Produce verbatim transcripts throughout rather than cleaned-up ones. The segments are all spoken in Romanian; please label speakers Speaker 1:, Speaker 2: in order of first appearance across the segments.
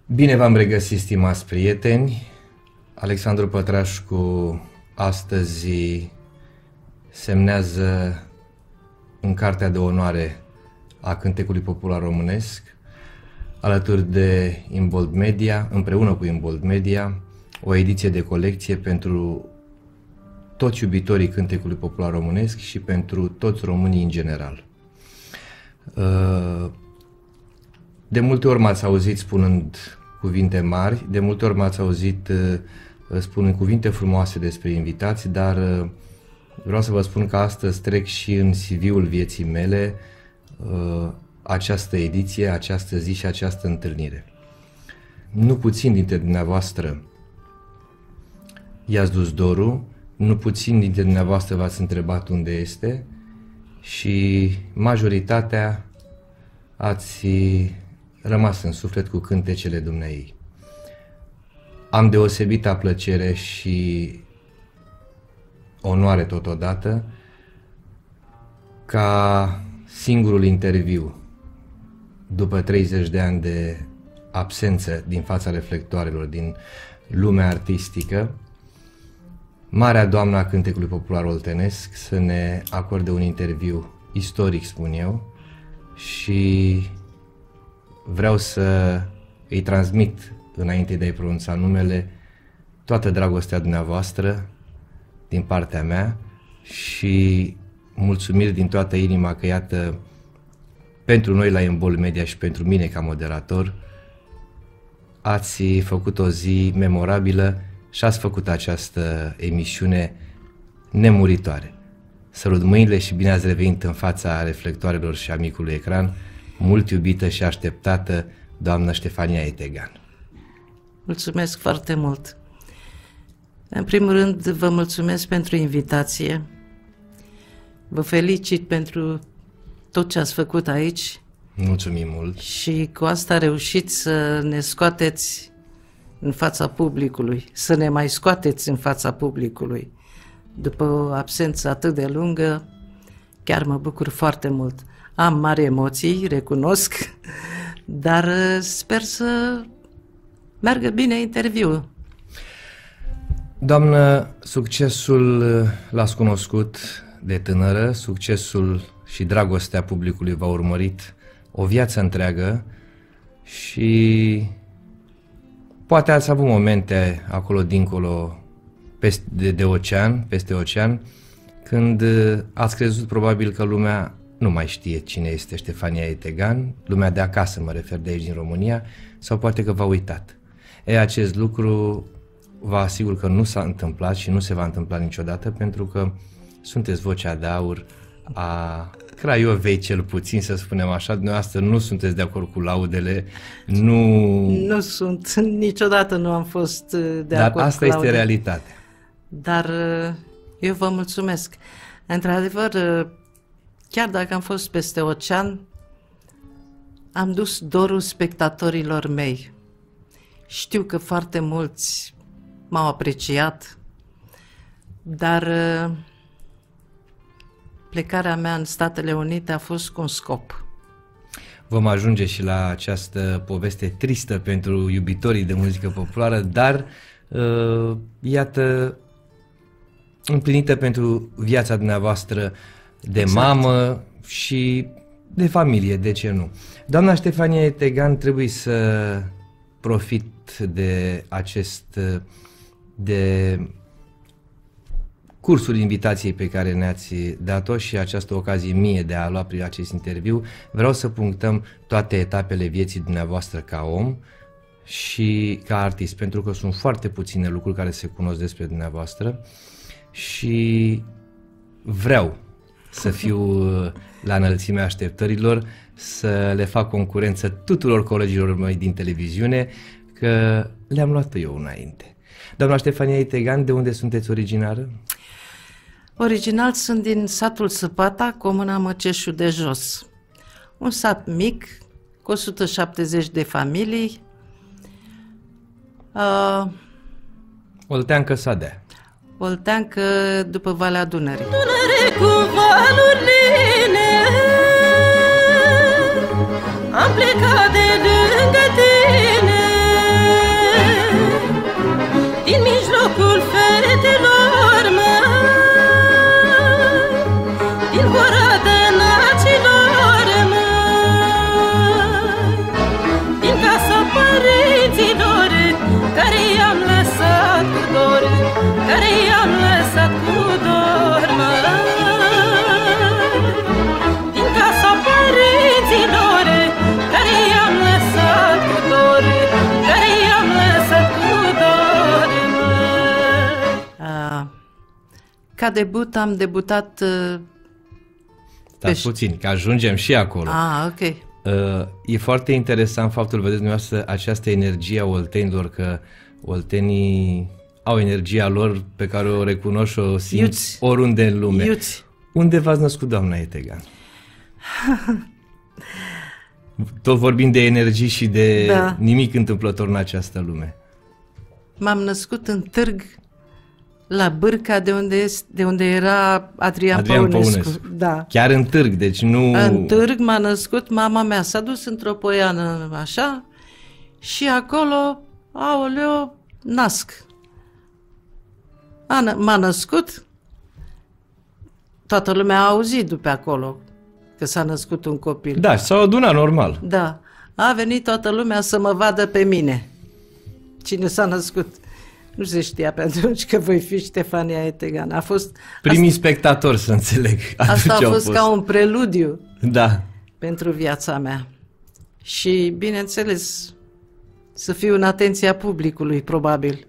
Speaker 1: Bine v-am regăsit, stimați prieteni. Alexandru Pătrașcu astăzi semnează în Cartea de Onoare a Cântecului Popular Românesc, alături de Imbold Media, împreună cu Imbold Media, o ediție de colecție pentru toți iubitorii Cântecului Popular Românesc și pentru toți românii în general. De multe ori m-ați auzit spunând cuvinte mari, de multe ori m-ați auzit spunând cuvinte frumoase despre invitați, dar vreau să vă spun că astăzi trec și în C V-ul vieții mele această ediție, această zi și această întâlnire. Nu puțin dintre dumneavoastră i-ați dus dorul, nu puțin dintre dumneavoastră v-ați întrebat unde este și majoritatea ați rămas în suflet cu cântecele dumneai. Am deosebită plăcere și onoare totodată ca singurul interviu după treizeci de ani de absență din fața reflectoarelor din lumea artistică, Marea Doamnă a Cântecului Popular Oltenesc să ne acorde un interviu istoric, spun eu, și vreau să îi transmit, înainte de a-i pronunța numele, toată dragostea dumneavoastră din partea mea și mulțumiri din toată inima că, iată, pentru noi la Imbold Media și pentru mine ca moderator, ați făcut o zi memorabilă și ați făcut această emisiune nemuritoare. Sărut mâinile și bine ați revenit în fața reflectoarelor și amicului ecran, mult iubită și așteptată doamnă Ștefania Etegan.
Speaker 2: Mulțumesc foarte mult. În primul rând, vă mulțumesc pentru invitație. Vă felicit pentru tot ce ați făcut aici.
Speaker 1: Mulțumim mult.
Speaker 2: Și cu asta reușiți să ne scoateți în fața publicului, să ne mai scoateți în fața publicului. După o absență atât de lungă, chiar mă bucur foarte mult. Am mari emoții, recunosc, dar sper să meargă bine interviul.
Speaker 1: Doamnă, succesul l-ați cunoscut de tânără, succesul și dragostea publicului v-a urmărit o viață întreagă și poate ați avut momente acolo dincolo peste, de, de ocean, peste ocean, când ați crezut probabil că lumea nu mai știe cine este Ștefania Etegan, lumea de acasă, mă refer, de aici din România, sau poate că v-a uitat. E, acest lucru vă asigur că nu s-a întâmplat și nu se va întâmpla niciodată, pentru că sunteți vocea de aur a Craiovei, cel puțin, să spunem așa. Dumneavoastră nu sunteți de acord cu laudele, nu...
Speaker 2: Nu sunt, niciodată nu am fost de
Speaker 1: Dar
Speaker 2: acord cu
Speaker 1: asta este
Speaker 2: laudele.
Speaker 1: realitatea.
Speaker 2: Dar eu vă mulțumesc. Într-adevăr, chiar dacă am fost peste ocean, am dus dorul spectatorilor mei. Știu că foarte mulți m-au apreciat, dar plecarea mea în Statele Unite a fost cu un scop.
Speaker 1: Vom ajunge și la această poveste tristă pentru iubitorii de muzică populară, dar uh, iată, împlinită pentru viața dumneavoastră de exact. Mamă și de familie, de ce nu? Doamna Ștefania Etegan, trebuie să profit de acest, de cursul invitației pe care ne-ați dat-o și această ocazie mie de a lua prin acest interviu. Vreau să punctăm toate etapele vieții dumneavoastră ca om și ca artist, pentru că sunt foarte puține lucruri care se cunosc despre dumneavoastră și vreau să fiu la înălțimea așteptărilor, să le fac concurență tuturor colegilor mei din televiziune, că le-am luat eu înainte. Doamna Ștefania Etegan, de unde sunteți originară?
Speaker 2: Original sunt din satul Săpata, comuna Măceșul de Jos. Un sat mic, cu o sută șaptezeci de familii. Uh,
Speaker 1: Olteancă Sadea.
Speaker 2: Olteancă după Valea Dunării.
Speaker 3: Dunăre cu valuri line, am plecat de lângă tine.
Speaker 2: Ca debut am debutat... Uh,
Speaker 1: Stați puțin, că ajungem și acolo.
Speaker 2: Ah, ok.
Speaker 1: Uh, e foarte interesant faptul, vedeți dumneavoastră, această energie a oltenilor, că oltenii au energia lor pe care o recunoști și o simți Iuți. oriunde în lume.
Speaker 2: Iuți.
Speaker 1: Unde v-ați născut, doamna Etegan? Tot vorbim de energii și de da. nimic întâmplător în această lume.
Speaker 2: M-am născut în Târg, la Bârca, de unde, este, de unde era Adrian, Adrian Păunescu. Păunescu. Da.
Speaker 1: Chiar în Târg, deci nu...
Speaker 2: În Târg m-a născut mama mea. S-a dus într-o poiană așa și acolo, aoleo, nasc. A, m-a născut, toată lumea a auzit după acolo că s-a născut un copil.
Speaker 1: Da, s-au adunat normal.
Speaker 2: Da. A venit toată lumea să mă vadă pe mine. Cine s-a născut. Nu se știa pe atunci că voi fi Ștefania Etegan. A fost...
Speaker 1: Primii
Speaker 2: asta,
Speaker 1: spectatori, să înțeleg.
Speaker 2: Asta a fost, fost ca un preludiu
Speaker 1: da.
Speaker 2: pentru viața mea. Și, bineînțeles, să fiu în atenția publicului, probabil.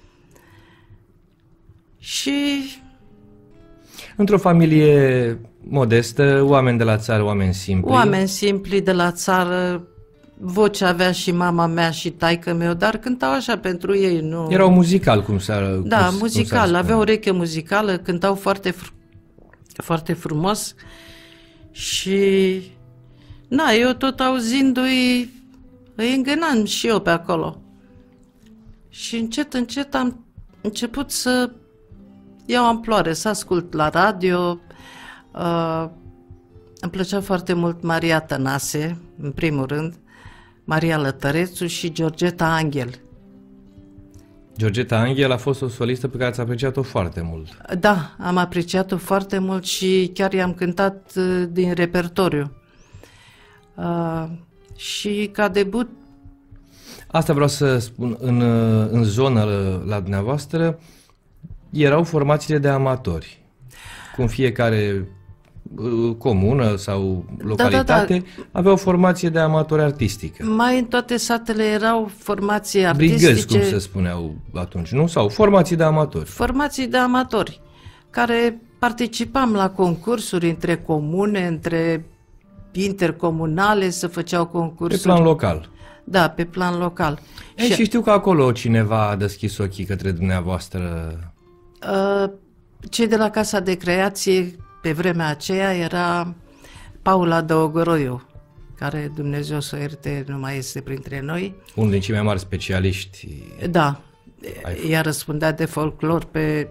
Speaker 2: Și...
Speaker 1: Într-o familie modestă, oameni de la țară, oameni simpli.
Speaker 2: Oameni simpli de la țară, voce avea și mama mea și taică meu, dar cântau așa pentru ei, nu...
Speaker 1: Erau muzical, cum s-ar...
Speaker 2: Da,
Speaker 1: cum,
Speaker 2: muzical,
Speaker 1: cum
Speaker 2: aveau ureche muzicală, cântau foarte, fr- foarte frumos și... Na, eu tot auzindu-i, îi îngânam și eu pe acolo. Și încet, încet am început să iau amploare, să ascult la radio. Uh, îmi plăcea foarte mult Maria Tănase, în primul rând, Maria Lătărețu și Georgeta Anghel.
Speaker 1: Georgeta Anghel a fost o solistă pe care ați apreciat-o foarte mult.
Speaker 2: Da, am apreciat-o foarte mult și chiar i-am cântat uh, din repertoriu. Uh, și ca debut...
Speaker 1: Asta vreau să spun, în, în zonă la, la dumneavoastră erau formațiile de amatori, cum fiecare comună sau localitate da, da, da. avea o formație de amatori artistică.
Speaker 2: Mai în toate satele erau formații artistice.
Speaker 1: Brigăzi, cum se spuneau atunci, nu? Sau formații de amatori.
Speaker 2: Formații de amatori, care participam la concursuri între comune, între intercomunale, se făceau concursuri.
Speaker 1: Pe plan local.
Speaker 2: Da, pe plan local.
Speaker 1: E, și... și știu că acolo cineva a deschis ochii către dumneavoastră.
Speaker 2: Uh, cei de la Casa de Creație, pe vremea aceea, era Paula Dăugăroiu, care, Dumnezeu să o ierte, nu mai este printre noi.
Speaker 1: Unul din cei mai mari specialiști.
Speaker 2: Da, ea răspundea de folclor pe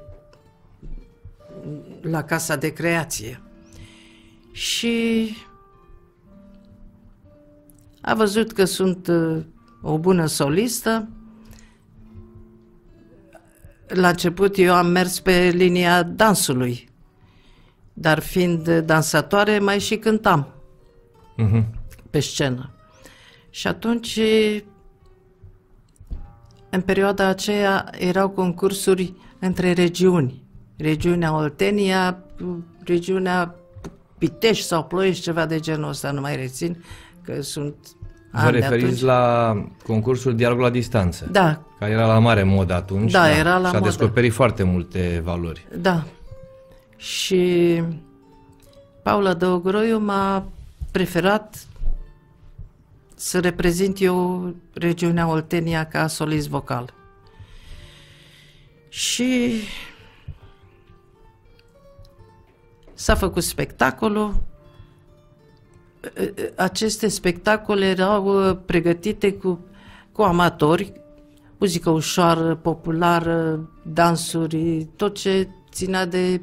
Speaker 2: la Casa de Creație. Și a văzut că sunt o bună solistă. La început eu am mers pe linia dansului, dar fiind dansatoare mai și cântam uh-huh. pe scenă. Și atunci, în perioada aceea, erau concursuri între regiuni. Regiunea Oltenia, regiunea Pitești sau Ploiești, ceva de genul ăsta, nu mai rețin, că sunt...
Speaker 1: Vă referiți la concursul Dialog la distanță?
Speaker 2: Da.
Speaker 1: Care era la mare mod atunci.
Speaker 2: Da, da. era la
Speaker 1: și a
Speaker 2: modă.
Speaker 1: descoperit foarte multe valori.
Speaker 2: Da. Și Paula Dăugăroiu m-a preferat să reprezint eu regiunea Oltenia ca solist vocal. Și s-a făcut spectacolul. Aceste spectacole erau pregătite cu, cu amatori, muzică ușoară, populară, dansuri, tot ce ținea de...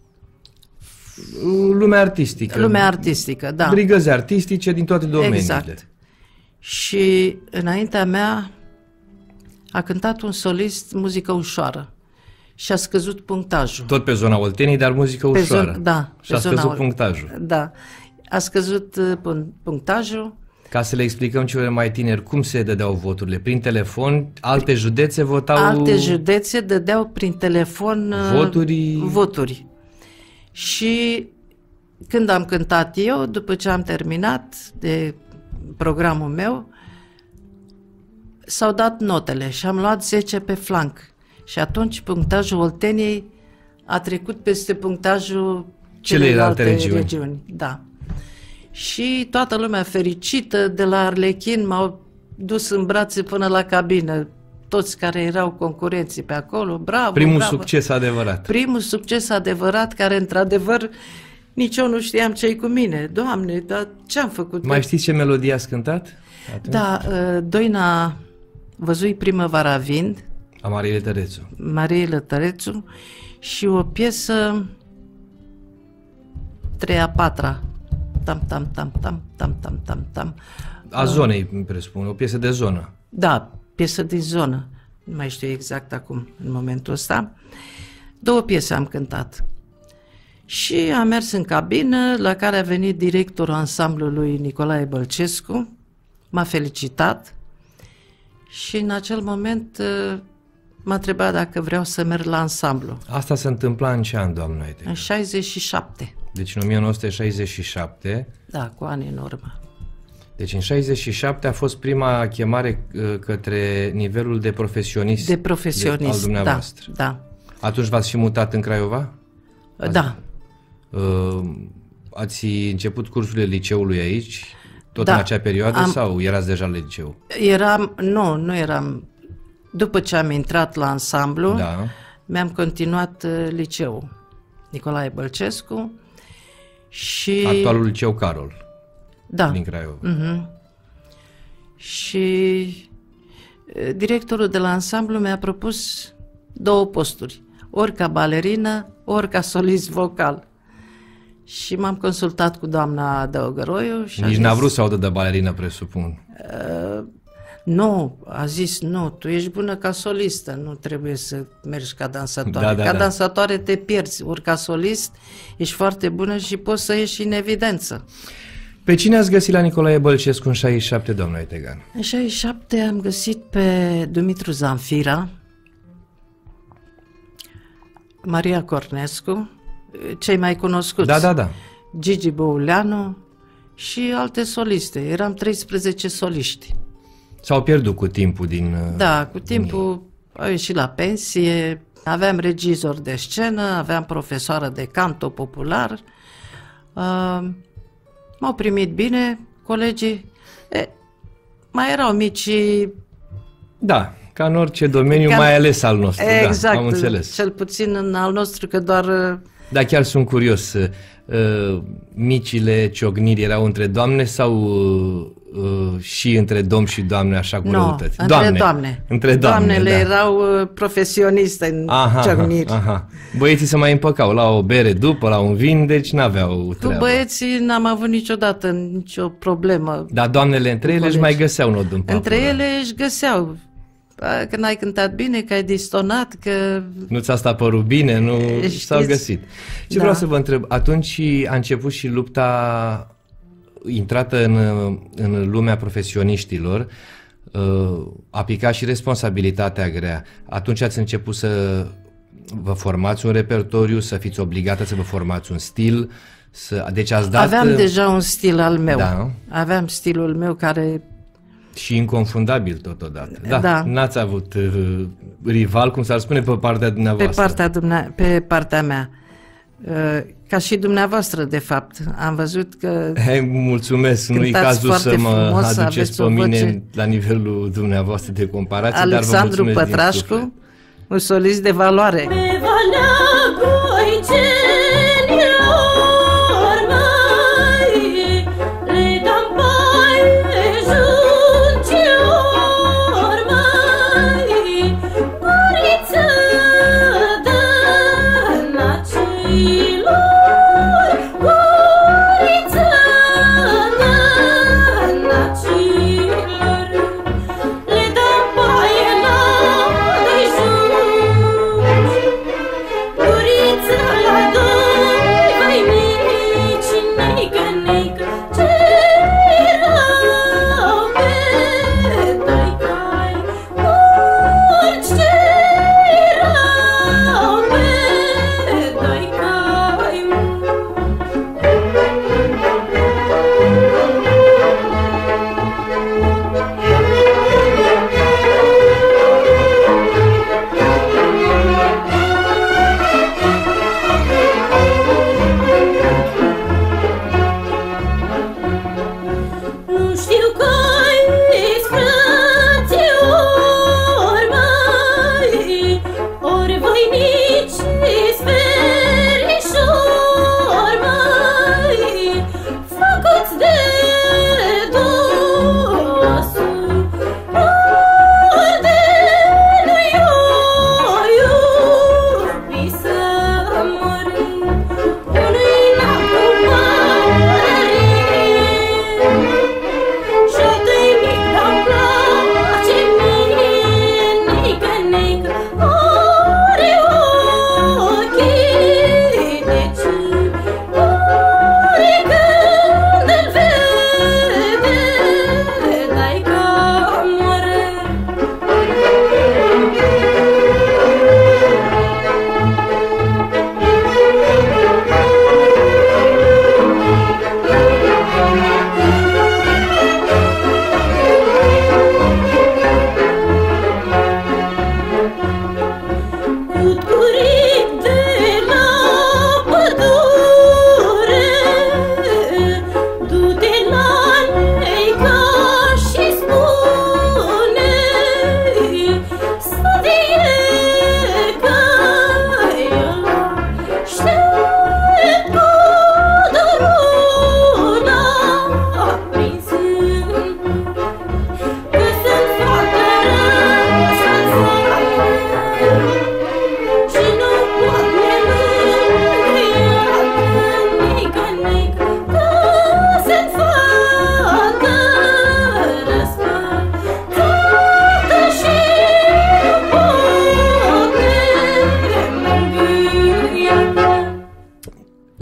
Speaker 1: Lumea artistică.
Speaker 2: Lumea artistică, da.
Speaker 1: Brigăzi artistice din toate domeniile.
Speaker 2: Exact. Și înaintea mea a cântat un solist muzică ușoară și a scăzut punctajul.
Speaker 1: Tot pe zona Olteniei, dar muzică
Speaker 2: pe
Speaker 1: ușoară.
Speaker 2: Zon, da.
Speaker 1: Și a scăzut punctajul.
Speaker 2: Da. A scăzut punctajul.
Speaker 1: Ca să le explicăm celor mai tineri cum se dădeau voturile. Prin telefon, alte județe votau...
Speaker 2: Alte județe dădeau prin telefon
Speaker 1: voturi.
Speaker 2: voturi. Și când am cântat eu, după ce am terminat de programul meu, s-au dat notele și am luat zece pe flanc. Și atunci punctajul Olteniei a trecut peste punctajul
Speaker 1: celelalte regiuni.
Speaker 2: regiuni. Da. Și toată lumea fericită de la Arlechin m-au dus în brațe până la cabină. Toți care erau concurenții pe acolo, bravo,
Speaker 1: Primul
Speaker 2: bravo.
Speaker 1: succes adevărat.
Speaker 2: Primul succes adevărat, care într-adevăr nici eu nu știam ce-i cu mine. Doamne, dar ce-am făcut?
Speaker 1: Mai știți ce melodie ați cântat? Atunci?
Speaker 2: Da, uh, Doina Văzui primăvara vind,
Speaker 1: A Mariei Tărețu.
Speaker 2: Mariei Lătărețu, și o piesă treia, patra, tam, tam, tam, tam, tam, tam, tam, tam.
Speaker 1: A zonei, îmi presupun, o piesă de zonă.
Speaker 2: Da, piesă din zonă. Nu mai știu exact acum, în momentul ăsta. Două piese am cântat. Și am mers în cabină, la care a venit directorul ansamblului Nicolae Bălcescu, m-a felicitat și în acel moment uh, m-a întrebat dacă vreau să merg la ansamblu.
Speaker 1: Asta se întâmpla în ce an, doamna Aite?
Speaker 2: În șaizeci și șapte.
Speaker 1: Deci în o mie nouă sute șaizeci și șapte.
Speaker 2: Da, cu ani în urmă.
Speaker 1: Deci în șaizeci și șapte a fost prima chemare uh, către nivelul de profesionist,
Speaker 2: De profesionist,
Speaker 1: de, al dumneavoastră.
Speaker 2: da, da.
Speaker 1: Atunci v-ați și mutat în Craiova?
Speaker 2: Da.
Speaker 1: Uh, ați început cursurile liceului aici, tot
Speaker 2: Da.
Speaker 1: în acea perioadă,
Speaker 2: Am-
Speaker 1: sau erați deja la liceu?
Speaker 2: Eram, nu, nu eram. După ce am intrat la ansamblu,
Speaker 1: Da.
Speaker 2: mi-am continuat uh, liceul Nicolae Bălcescu și...
Speaker 1: Actualul liceu Carol,
Speaker 2: Da.
Speaker 1: din Craiova.
Speaker 2: Mhm. Și uh, directorul de la ansamblu mi-a propus două posturi, ori ca balerină, ori ca solist vocal. Și m-am consultat cu doamna Dăugăroiu și a
Speaker 1: Nici
Speaker 2: zis,
Speaker 1: n-a vrut să audă de balerină, presupun.
Speaker 2: nu, a zis, nu, tu ești bună ca solistă, nu trebuie să mergi ca dansatoare.
Speaker 1: Da, da,
Speaker 2: ca
Speaker 1: da.
Speaker 2: dansatoare te pierzi, ori ca solist ești foarte bună și poți să ieși în evidență.
Speaker 1: Pe cine ați găsit la Nicolae Bălcescu în șaizeci și șapte, doamna Etegan?
Speaker 2: În șaizeci și șapte am găsit pe Dumitru Zanfira, Maria Cornescu, cei mai cunoscuți,
Speaker 1: Da, da, da.
Speaker 2: Gigi Băuleanu și alte soliste. Eram treisprezece soliști.
Speaker 1: S-au pierdut cu timpul din... uh,
Speaker 2: Da, cu timpul au ieșit la pensie, aveam regizor de scenă, aveam profesoară de canto popular, uh, m-au primit bine colegii. E, mai erau mici,
Speaker 1: Da, ca în orice domeniu,
Speaker 2: Ca-
Speaker 1: mai ales al nostru.
Speaker 2: exact,
Speaker 1: Da, am înțeles.
Speaker 2: cel puțin în al nostru, că doar... uh,
Speaker 1: Dar chiar sunt curios, uh, micile ciocniri erau între doamne sau uh, uh, și între domn și doamne, așa cu
Speaker 2: Nu,
Speaker 1: răutăți?
Speaker 2: între doamne. doamne.
Speaker 1: Între doamne,
Speaker 2: Doamnele
Speaker 1: da.
Speaker 2: erau uh, profesioniste în
Speaker 1: Aha,
Speaker 2: ciocniri.
Speaker 1: aha, aha. Băieții se mai împăcau la o bere după, la un vin, deci n-aveau
Speaker 2: Cu
Speaker 1: treabă.
Speaker 2: băieții n-am avut niciodată nicio problemă.
Speaker 1: Dar doamnele între ele își
Speaker 2: colegi.
Speaker 1: mai găseau nod în papură.
Speaker 2: Între ele își găseau. Bă, că n-ai cântat bine, că ai distonat, că...
Speaker 1: Nu ți-a stat părul bine, nu
Speaker 2: Știți?
Speaker 1: s-au găsit. Ce
Speaker 2: Da.
Speaker 1: vreau să vă întreb, atunci a început și lupta intrată în, în lumea profesioniștilor, uh, a picat și responsabilitatea grea. Atunci ați început să vă formați un repertoriu, să fiți obligată să vă formați un stil, să, deci ați dat...
Speaker 2: Aveam deja un stil al meu.
Speaker 1: Da.
Speaker 2: Aveam stilul meu care...
Speaker 1: Și inconfundabil totodată. Da,
Speaker 2: Da.
Speaker 1: n-ați avut uh, rival, cum s-ar spune, pe partea
Speaker 2: Pe
Speaker 1: dumneavoastră.
Speaker 2: partea, dumne- pe partea mea. Uh, Ca și dumneavoastră, de fapt. Am văzut că...
Speaker 1: Hai, mulțumesc, nu-i
Speaker 2: Cântați
Speaker 1: cazul să
Speaker 2: foarte
Speaker 1: mă
Speaker 2: frumos,
Speaker 1: aduceți
Speaker 2: aveți
Speaker 1: pe
Speaker 2: o
Speaker 1: mine
Speaker 2: voce.
Speaker 1: la nivelul dumneavoastră de comparație,
Speaker 2: Alexandru
Speaker 1: dar vă mulțumesc din suflet.
Speaker 2: Pătrașcu, un solist de valoare.
Speaker 3: Pe Valea Goicenilor, măi, le dăm paie juncilor, măi, guriță de nacilor, guriță de nacilor, le dăm paie la de junci.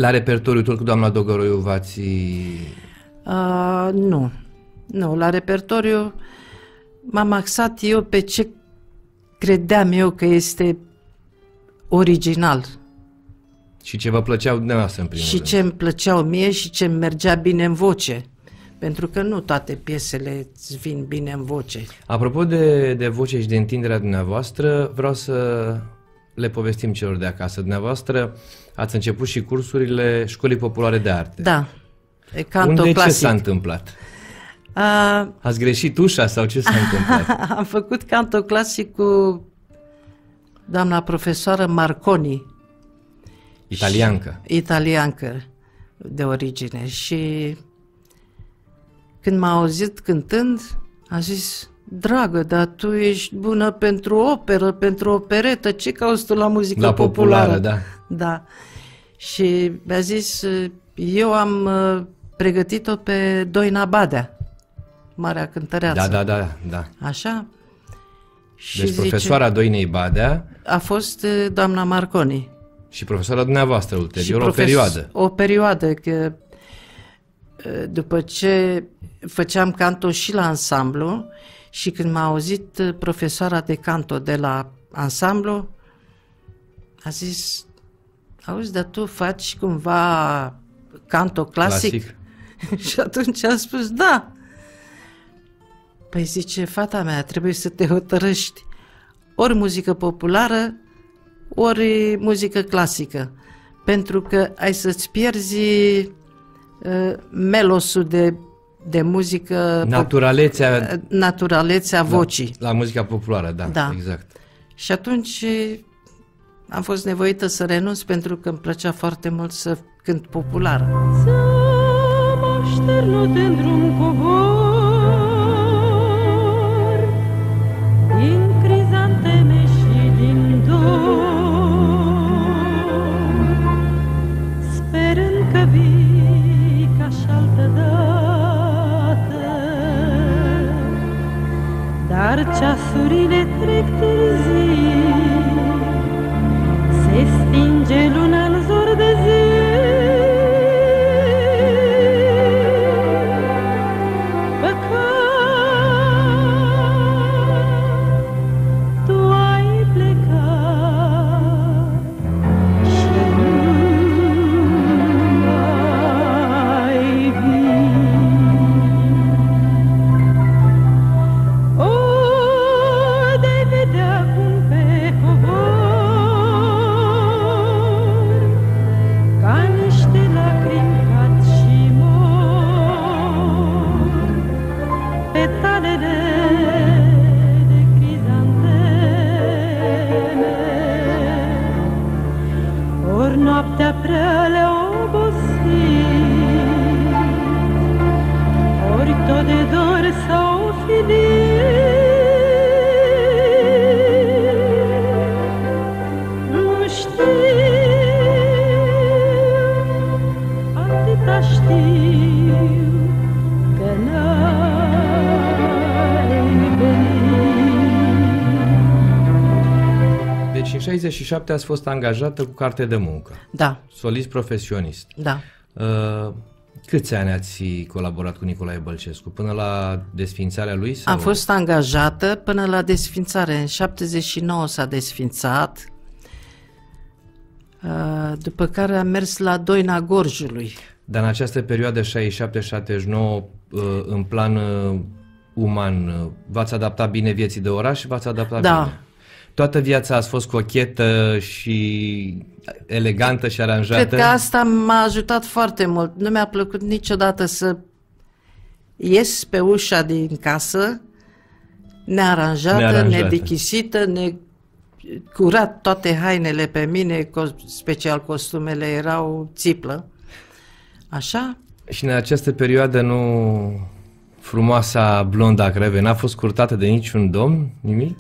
Speaker 1: La repertoriu tot cu doamna Dogăroiu v-ați...
Speaker 2: Uh, nu. Nu, la repertoriu m-am axat eu pe ce credeam eu că este original.
Speaker 1: Și ce vă plăceau dumneavoastră în primul
Speaker 2: Și
Speaker 1: rând.
Speaker 2: ce îmi plăceau mie și ce îmi mergea bine în voce. Pentru că nu toate piesele îți vin bine în voce.
Speaker 1: Apropo de, de voce și de întinderea dumneavoastră, vreau să le povestim celor de acasă. Dumneavoastră ați început și cursurile Școlii Populare de Arte.
Speaker 2: Da, e canto
Speaker 1: Unde
Speaker 2: clasic.
Speaker 1: ce s-a întâmplat?
Speaker 2: A,
Speaker 1: Ați greșit ușa sau ce s-a întâmplat?
Speaker 2: am făcut canto clasic cu doamna profesoară Marconi.
Speaker 1: Italiancă.
Speaker 2: Italiancă de origine. Și când m-a auzit cântând, a zis: dragă, dar tu ești bună pentru operă, pentru operetă, ce cauți tu la muzică
Speaker 1: La
Speaker 2: populară?
Speaker 1: populară, da.
Speaker 2: Da. Și mi-a zis: eu am uh, pregătit-o pe Doina Badea, marea cântăreață.
Speaker 1: Da, da, da, da.
Speaker 2: Așa? Și
Speaker 1: Deci
Speaker 2: zice,
Speaker 1: profesoara Doinei Badea
Speaker 2: a fost uh, doamna Marconi.
Speaker 1: și profesoara dumneavoastră ulterior, o
Speaker 2: profes-
Speaker 1: perioadă.
Speaker 2: O perioadă, că uh, după ce făceam canto și la ansamblu și când m-a auzit uh, profesoara de canto de la ansamblu, a zis: auzi, dar tu faci cumva canto clasic?
Speaker 1: Clasic.
Speaker 2: Și atunci am spus: da. Păi zice: fata mea, trebuie să te hotărăști, ori muzică populară, ori muzică clasică, pentru că ai să-ți pierzi uh, melosul de, de muzică,
Speaker 1: Naturalețea
Speaker 2: pop- naturalețea vocii.
Speaker 1: la muzica populară, da,
Speaker 2: Da.
Speaker 1: exact.
Speaker 2: Și atunci am fost nevoită să renunț, pentru că îmi plăcea foarte mult să cânt populară.
Speaker 3: Ți-am așternut în drum covor din crizanteme și din dor, sperând că vii ca și-altă dată, dar ceasurile trec târziu, se stinge luna în zor de zi. Păcat, tu ai plecat și nu mai vii. O, de-ai vedea cum pe covor, ca niște lacrimi cad și mor, petalele de crizanteme, ori noaptea prea le-a obosit, ori tot de dor s-au filit. Nu știu, atâta știu, că n-ai venit.
Speaker 1: Deci în șaizeci și șapte ați fost angajată cu carte de muncă,
Speaker 2: Da,
Speaker 1: solist profesionist.
Speaker 2: da.
Speaker 1: Uh, câți ani ați colaborat cu Nicolae Bălcescu? Până la desfințarea lui? Sau?
Speaker 2: Am fost angajată până la desfințare. În șaptezeci și nouă s-a desfințat, uh, după care am mers la Doina Gorjului.
Speaker 1: Dar în această perioadă șaizeci și șapte șaptezeci și nouă, uh, în plan uh, uman, uh, v-ați adaptat bine vieții de oraș și v-ați adaptat
Speaker 2: Da.
Speaker 1: bine? Toată viața ați fost cochetă și elegantă și aranjată?
Speaker 2: Cred că asta m-a ajutat foarte mult. Nu mi-a plăcut niciodată să ies pe ușa din casă nearanjată,
Speaker 1: Nearanjată.
Speaker 2: nedichisită, ne curat toate hainele pe mine, co- special costumele erau țiplă. Așa?
Speaker 1: Și în această perioadă nu frumoasa blonda Creve n-a fost curtată de niciun domn? Nimic?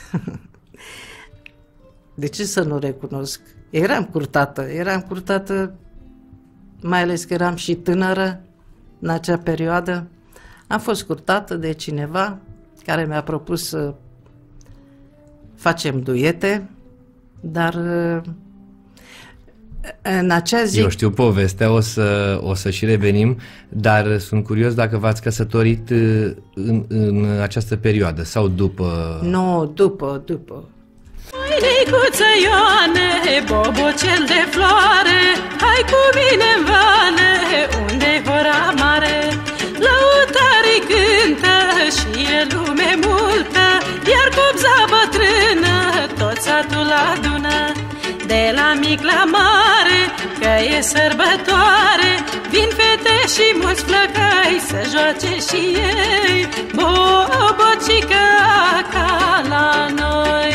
Speaker 2: De ce să nu recunosc? Eram curtată, eram curtată, mai ales că eram și tânără în acea perioadă. Am fost curtată de cineva care mi-a propus să facem duete, dar În acea zi...
Speaker 1: Eu știu povestea, o să, o să și revenim, dar sunt curios dacă v-ați căsătorit în, în această perioadă sau după...
Speaker 2: Nu, după, după.
Speaker 3: Măinicuță Ioane, bobocel de floare, hai cu mine în vale, unde-i hora mare. Lăutarii cântă și e lume multă, iar copza bătrână tot satul adună. De la mic la mare, că e sărbătoare, vin fete și mulți flăcăi să joace și ei bobocică ca la noi.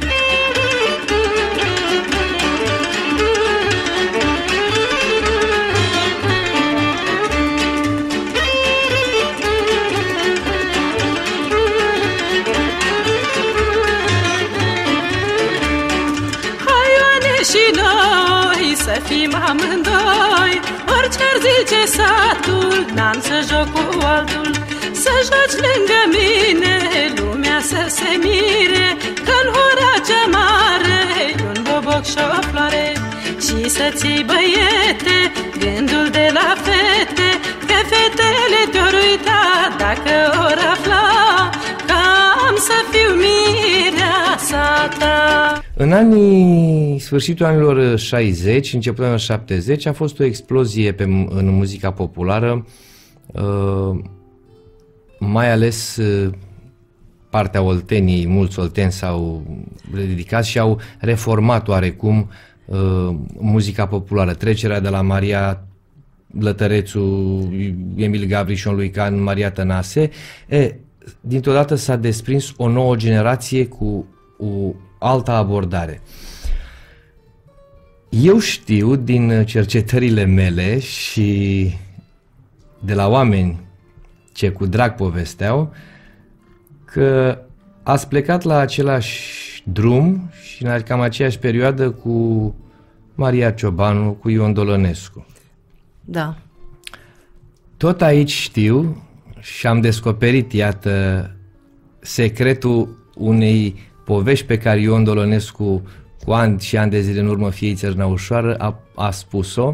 Speaker 3: Și noi să fim amândoi, orice-ar zice satul, n-am să joc cu altul. Să joci lângă mine, lumea să se mire, că-n hora cea mare e un boboc și o floare. Și să ții băiete gândul de la fete, că fetele te-or uita dacă or afla că am să fiu mireasa ta.
Speaker 1: În anii, sfârșitul anilor șaizeci, începutul anilor șaptezeci, a fost o explozie pe, în muzica populară, uh, mai ales uh, partea Olteniei. Mulți olteni s-au ridicat și au reformat oarecum uh, muzica populară. Trecerea de la Maria Lătărețu, Emil Gavriș, Ion Luican, Maria Tănase, e, dintr-o dată s-a desprins o nouă generație cu o altă abordare. Eu știu din cercetările mele și de la oameni ce cu drag povesteau că ați plecat la același drum și în cam aceeași perioadă cu Maria Ciobanu, cu Ion Dolănescu.
Speaker 2: Da.
Speaker 1: Tot aici știu și am descoperit, iată, secretul unei povești pe care Ion Dolănescu, cu ani și ani de zile în urmă, fiei Țărnăușoară, a, a spus-o.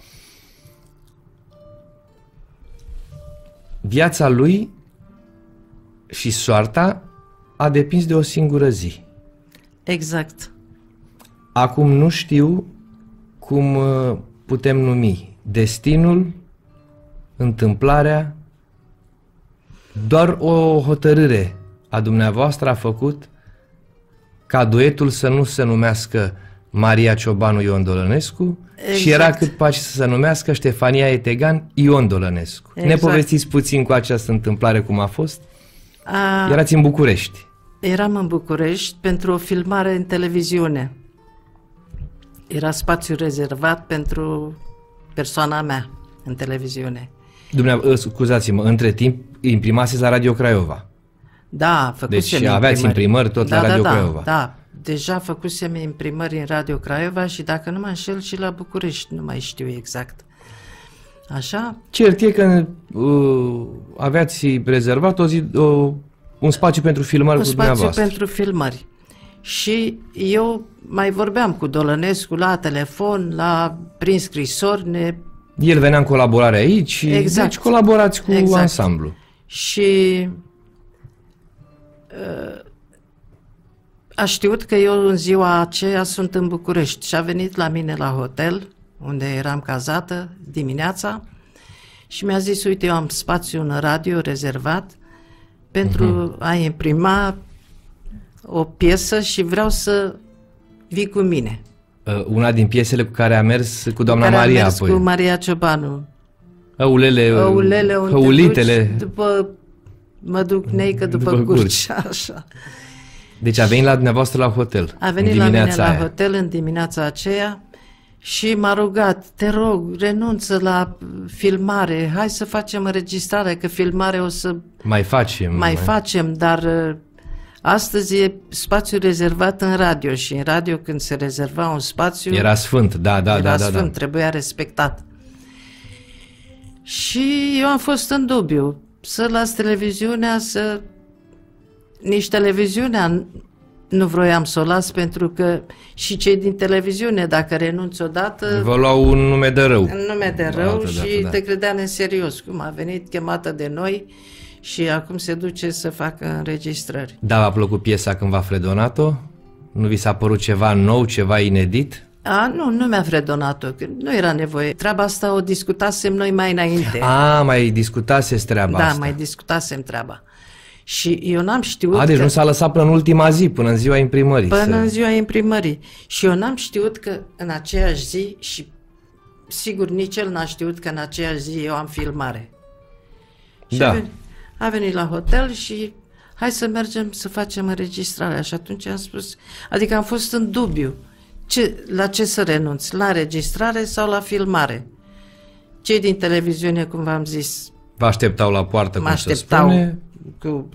Speaker 1: Viața lui și soarta a depins de o singură zi.
Speaker 2: Exact.
Speaker 1: Acum nu știu cum putem numi destinul, întâmplarea, doar o hotărâre a dumneavoastră a făcut ca duetul să nu se numească Maria Ciobanu Ion Dolănescu, exact. Și era cât pace să se numească Ștefania Etegan Ion Dolănescu. Exact. Ne povestiți puțin cu această întâmplare cum a fost?
Speaker 2: A...
Speaker 1: Erați în București.
Speaker 2: Eram în București pentru o filmare în televiziune. Era spațiu rezervat pentru persoana mea în televiziune.
Speaker 1: Dumneavoastră, scuzați-mă, între timp imprimaseți la Radio Craiova.
Speaker 2: Da, făcusem
Speaker 1: Deci aveați imprimări tot
Speaker 2: da,
Speaker 1: la Radio
Speaker 2: da,
Speaker 1: Craiova.
Speaker 2: Da, da, deja făcusem imprimări în Radio Craiova și dacă nu mă înșel și la București, nu mai știu exact. Așa?
Speaker 1: Cert e că uh, aveați rezervat o zi, uh, un spațiu pentru filmări
Speaker 2: un
Speaker 1: cu
Speaker 2: spațiu
Speaker 1: dumneavoastră.
Speaker 2: pentru filmări. Și eu mai vorbeam cu Dolănescu la telefon, la prin scrisori, ne...
Speaker 1: El venea în colaborare aici,
Speaker 2: exact.
Speaker 1: Deci colaborați cu
Speaker 2: exact.
Speaker 1: ansamblu.
Speaker 2: Și uh, a știut că eu în ziua aceea sunt în București și a venit la mine la hotel, unde eram cazată dimineața, și mi-a zis, uite, eu am spațiu în radio rezervat pentru uh-huh. a imprima o piesă și vreau să vii cu mine.
Speaker 1: Uh, una din piesele cu care a mers cu doamna
Speaker 2: cu care
Speaker 1: Maria
Speaker 2: a mers
Speaker 1: apoi.
Speaker 2: cu Maria Ciobanu.
Speaker 1: Ăulele,
Speaker 2: Ăulele
Speaker 1: hăulitele.
Speaker 2: După mă duc neică după, după curci, așa.
Speaker 1: Deci a venit la dumneavoastră la hotel.
Speaker 2: A venit la mine la hotel în dimineața aceea și m-a rugat, te rog, renunță la filmare, hai să facem înregistrare, că filmare o să
Speaker 1: mai facem.
Speaker 2: Mai, mai facem, dar astăzi e spațiu rezervat în radio și în radio când se rezerva un spațiu...
Speaker 1: Era sfânt, da, da,
Speaker 2: era
Speaker 1: da. Era
Speaker 2: sfânt,
Speaker 1: da.
Speaker 2: trebuia respectat. Și eu am fost în dubiu să las televiziunea, să... Nici televiziunea nu vroiam să o las pentru că și cei din televiziune, dacă renunți odată...
Speaker 1: Vă luau un nume de rău.
Speaker 2: Un nume de rău
Speaker 1: Altă
Speaker 2: și
Speaker 1: dată, da.
Speaker 2: te credea neserios. Cum a venit chemată de noi și acum se duce să facă înregistrări.
Speaker 1: Da, v-a plăcut piesa când v-a fredonat-o? Nu vi s-a părut ceva nou, ceva inedit?
Speaker 2: A, nu, nu mi-a fredonat-o, că nu era nevoie. Treaba asta o discutasem noi mai înainte.
Speaker 1: A, mai discutaseți treaba
Speaker 2: da,
Speaker 1: asta.
Speaker 2: mai discutasem treaba. Și eu n-am știut
Speaker 1: A, deci
Speaker 2: că...
Speaker 1: nu s-a lăsat până în ultima zi, până în ziua imprimării.
Speaker 2: Până
Speaker 1: să...
Speaker 2: în ziua imprimării. Și eu n-am știut că în aceeași zi, și sigur nici el n-a știut că în aceeași zi eu am filmare. Și
Speaker 1: Da.
Speaker 2: a venit, a venit la hotel și hai să mergem să facem înregistrarea. Și atunci am spus, adică am fost în dubiu. Ce, la ce să renunț? La înregistrare sau la filmare? Cei din televiziune, cum v-am zis,
Speaker 1: Vă așteptau la poartă,
Speaker 2: mă
Speaker 1: cum se
Speaker 2: așteptau
Speaker 1: spune.
Speaker 2: cu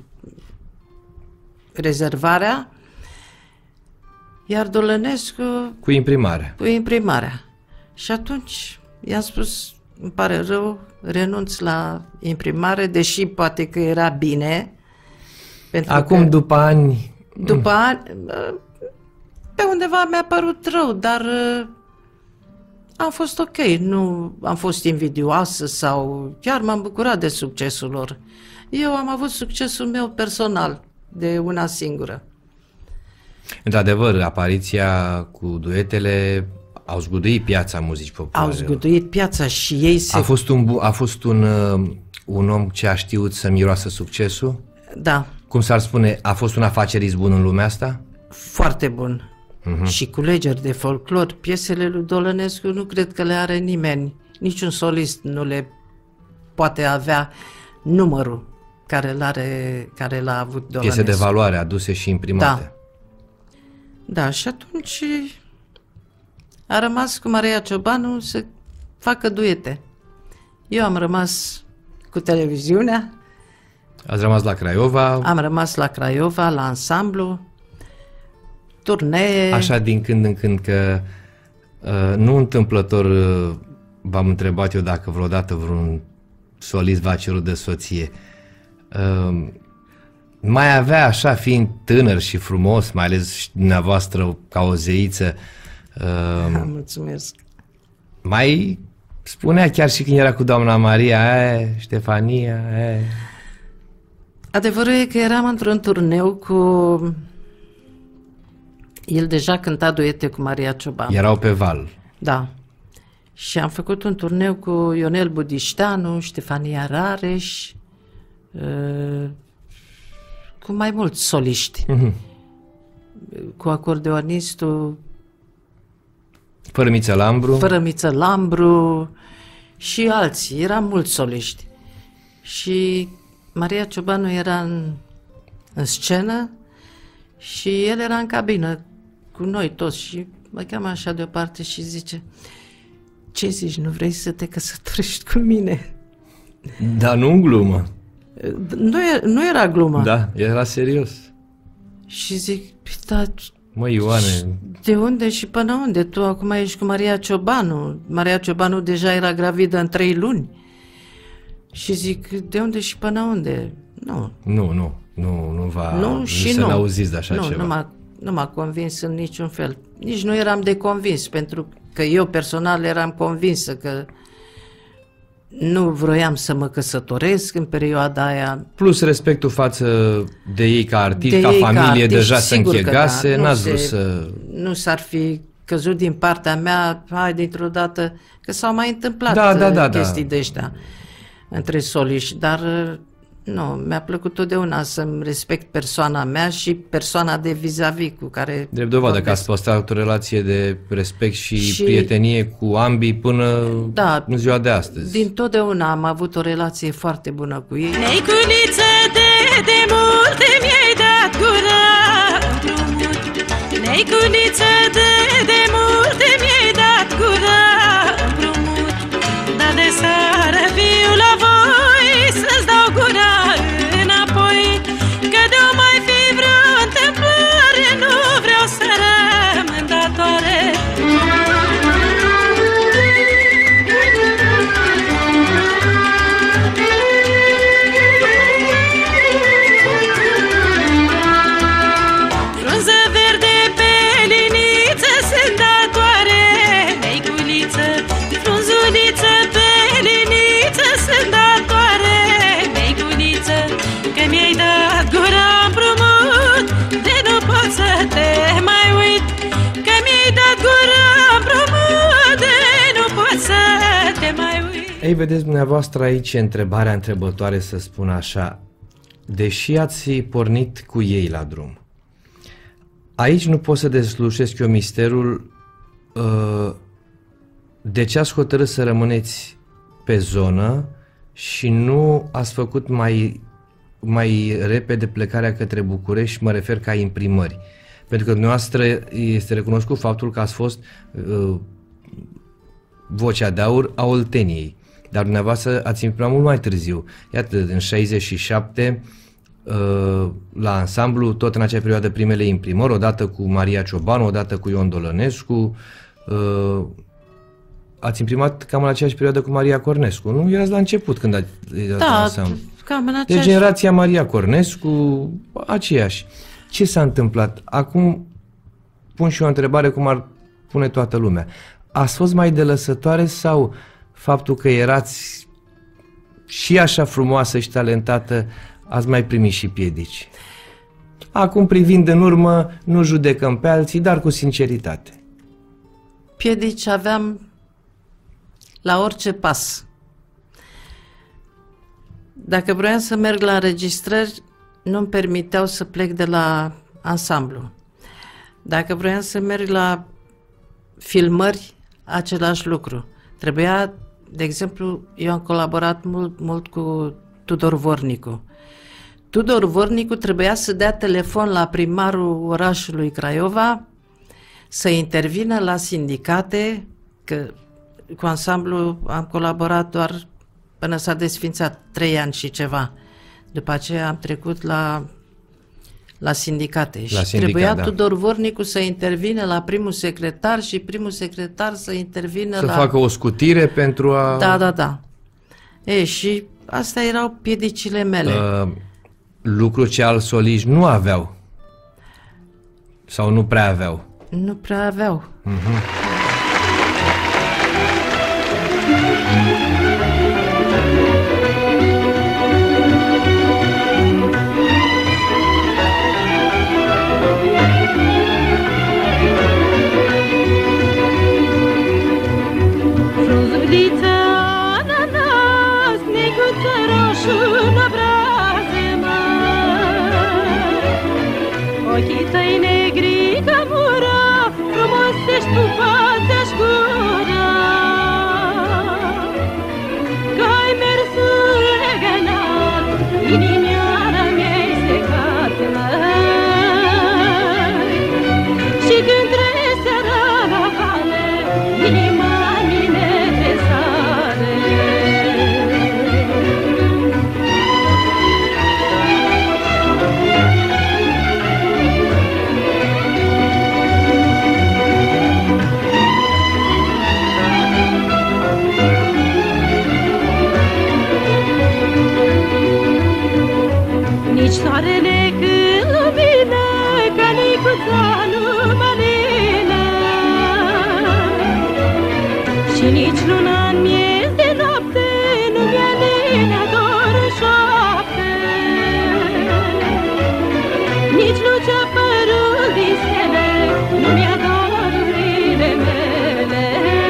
Speaker 2: rezervarea, iar Dolănescu
Speaker 1: Cu imprimare.
Speaker 2: cu imprimarea. Și atunci i-am spus, îmi pare rău, renunț la imprimare, deși poate că era bine. Pentru
Speaker 1: Acum,
Speaker 2: că
Speaker 1: după ani...
Speaker 2: după ani, pe undeva mi-a părut rău, dar am fost ok, nu am fost invidioasă sau chiar m-am bucurat de succesul lor. Eu am avut succesul meu personal, de una singură.
Speaker 1: Într-adevăr, apariția cu duetele au zguduit piața muzicii populare.
Speaker 2: Au zguduit piața și ei se...
Speaker 1: A fost un, bu- a fost un, uh, un om ce a știut să miroasă succesul?
Speaker 2: Da,
Speaker 1: Cum s-ar spune, a fost un afacerist bun în lumea asta?
Speaker 2: foarte bun. Uh-huh. Și culegeri de folclor, piesele lui Dolănescu nu cred că le are nimeni. Niciun solist nu le poate avea numărul care l-are, care l-a avut Dolănescu.
Speaker 1: Piese de valoare aduse și imprimate.
Speaker 2: Da. Da, și atunci a rămas cu Maria Ciobanu să facă duete. Eu am rămas cu televiziunea,
Speaker 1: Ați rămas la Craiova,
Speaker 2: am rămas la Craiova, la ansamblu, turnee.
Speaker 1: așa din când în când, că uh, nu întâmplător uh, v-am întrebat eu dacă vreodată vreun solist v-a cerut de soție. Uh, mai avea așa, fiind tânăr și frumos, mai ales și dumneavoastră ca o zeiță, uh,
Speaker 2: Mulțumesc.
Speaker 1: mai spunea chiar și când era cu doamna Maria, e, Ștefania, e.
Speaker 2: Adevărul e că eram într-un turneu cu... El deja cânta duete cu Maria Ciobanu.
Speaker 1: Erau pe val.
Speaker 2: Da. Și am făcut un turneu cu Ionel Budișteanu, Ștefania Rareș, uh, cu mai mulți soliști.
Speaker 1: Mhm.
Speaker 2: Cu acordeonistul
Speaker 1: Fără Miță Lambru.
Speaker 2: Fără Miță Lambru și alții. Eram mulți soliști. Și Maria Ciobanu era în, în scenă și el era în cabină cu noi toți și mă cheamă așa deoparte și zice: ce zici, nu vrei să te căsătorești cu mine?
Speaker 1: Dar nu în glumă.
Speaker 2: Nu, e, nu era glumă.
Speaker 1: Da, era serios.
Speaker 2: Și zic: păi, da,
Speaker 1: Măi, Ioane,
Speaker 2: de unde și până unde? Tu acum ești cu Maria Ciobanu. Maria Ciobanu deja era gravidă în trei luni. Și zic: de unde și până unde? Nu.
Speaker 1: nu, nu, nu, nu va,
Speaker 2: Nu
Speaker 1: nu
Speaker 2: și
Speaker 1: să
Speaker 2: nu.
Speaker 1: n-auziți de așa
Speaker 2: nu,
Speaker 1: ceva.
Speaker 2: Nu m-a, nu m-a convins în niciun fel. Nici nu eram de convins, pentru că eu personal eram convinsă că nu vroiam să mă căsătoresc în perioada aia.
Speaker 1: Plus respectul față de ei ca artiști,
Speaker 2: De
Speaker 1: ca
Speaker 2: ei ca
Speaker 1: familie,
Speaker 2: artiști,
Speaker 1: deja se
Speaker 2: sigur că
Speaker 1: închegase,
Speaker 2: da, nu
Speaker 1: n-ați
Speaker 2: se-
Speaker 1: vrut să...
Speaker 2: Nu s-ar fi căzut din partea mea, hai dintr-o dată, că s-au mai întâmplat
Speaker 1: Da, da,
Speaker 2: uh,
Speaker 1: da,
Speaker 2: chestii
Speaker 1: da.
Speaker 2: de ăștia între soliști, dar uh, nu, mi-a plăcut totdeauna să-mi respect persoana mea și persoana de vis-a-vis cu care...
Speaker 1: Drept dovadă că
Speaker 2: vorbesc.
Speaker 1: ați păstrat o relație de respect și,
Speaker 2: Și-
Speaker 1: prietenie cu ambii până
Speaker 2: Da,
Speaker 1: în ziua de astăzi.
Speaker 2: Din totdeauna am avut o relație foarte bună cu ei.
Speaker 3: Neicuniță de demulte mi-ai dat gura împrumut. Neicuniță de demulte mi-ai dat gura împrumut. Dar de seară viu la voi să-ți dau gura înapoi. Că de-o mai fi vreo întâmplare, nu vreau să rămân datoare. Frunză
Speaker 1: Ei, vedeți dumneavoastră aici întrebarea întrebătoare, să spun așa, deși ați pornit cu ei la drum, aici nu pot să deslușesc eu misterul uh, de ce ați hotărât să rămâneți pe zonă și nu ați făcut mai, mai repede plecarea către București, mă refer ca imprimări. Pentru că dumneavoastră este recunoscut faptul că ați fost uh, vocea de aur a Olteniei, dar dumneavoastră ați imprimat mult mai târziu. Iată, în șaizeci și șapte, uh, la ansamblu, tot în acea perioadă, primele imprimări, odată cu Maria Ciobanu, odată cu Ion Dolănescu, uh, ați imprimat cam în aceeași perioadă cu Maria Cornescu, nu? Erați la început când ați
Speaker 2: da,
Speaker 1: ansamblu.
Speaker 2: Cam în aceeași...
Speaker 1: Deci generația Maria Cornescu, aceeași. Ce s-a întâmplat? Acum pun și o întrebare cum ar pune toată lumea. Ați fost mai delăsătoare sau faptul că erați și așa frumoasă și talentată, ați mai primit și piedici? Acum, privind în urmă, nu judecăm pe alții, dar cu sinceritate.
Speaker 2: Piedici aveam la orice pas. Dacă vroiam să merg la înregistrări, nu-mi permiteau să plec de la ansamblu. Dacă vroiam să merg la filmări, același lucru. Trebuia, de exemplu, eu am colaborat mult, mult cu Tudor Vornicu. Tudor Vornicu trebuia să dea telefon la primarul orașului Craiova să intervină la sindicate, că cu ansamblu am colaborat doar până s-a desfințat, trei ani și ceva. După aceea am trecut la, la sindicate. La și sindicat, trebuia da. Tudor Vornicu să intervină la primul secretar și primul secretar să intervină
Speaker 1: să
Speaker 2: la...
Speaker 1: Să facă o scutire pentru a...
Speaker 2: Da, da, da. E, și astea erau piedicile mele. Uh,
Speaker 1: lucru ce alți soliști nu aveau. Sau nu prea aveau.
Speaker 2: Nu prea aveau. Uh-huh.
Speaker 3: Ochii tăi negri ca mura, frumosești tu fața-și gura. Că-ai mers legănat, inimioara mi-ai secat, măi. Și când trece la cale, inima mine te sare. Nici soarele când lumină, ca nicuța nu mă lină. Și nici luna în miez de noapte nu mi-a lină doar în șoapte. Nici lucea părul din stele nu mi-a dorurile mele.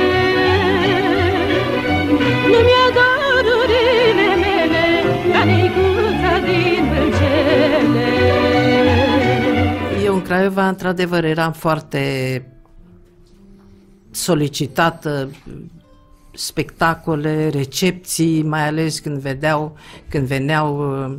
Speaker 3: Nu mi-a dorurile mele, ca nicuța din Bâlcele.
Speaker 2: Eu în Craiova, într-adevăr, eram foarte solicitată, spectacole, recepții, mai ales când vedeau, când veneau uh,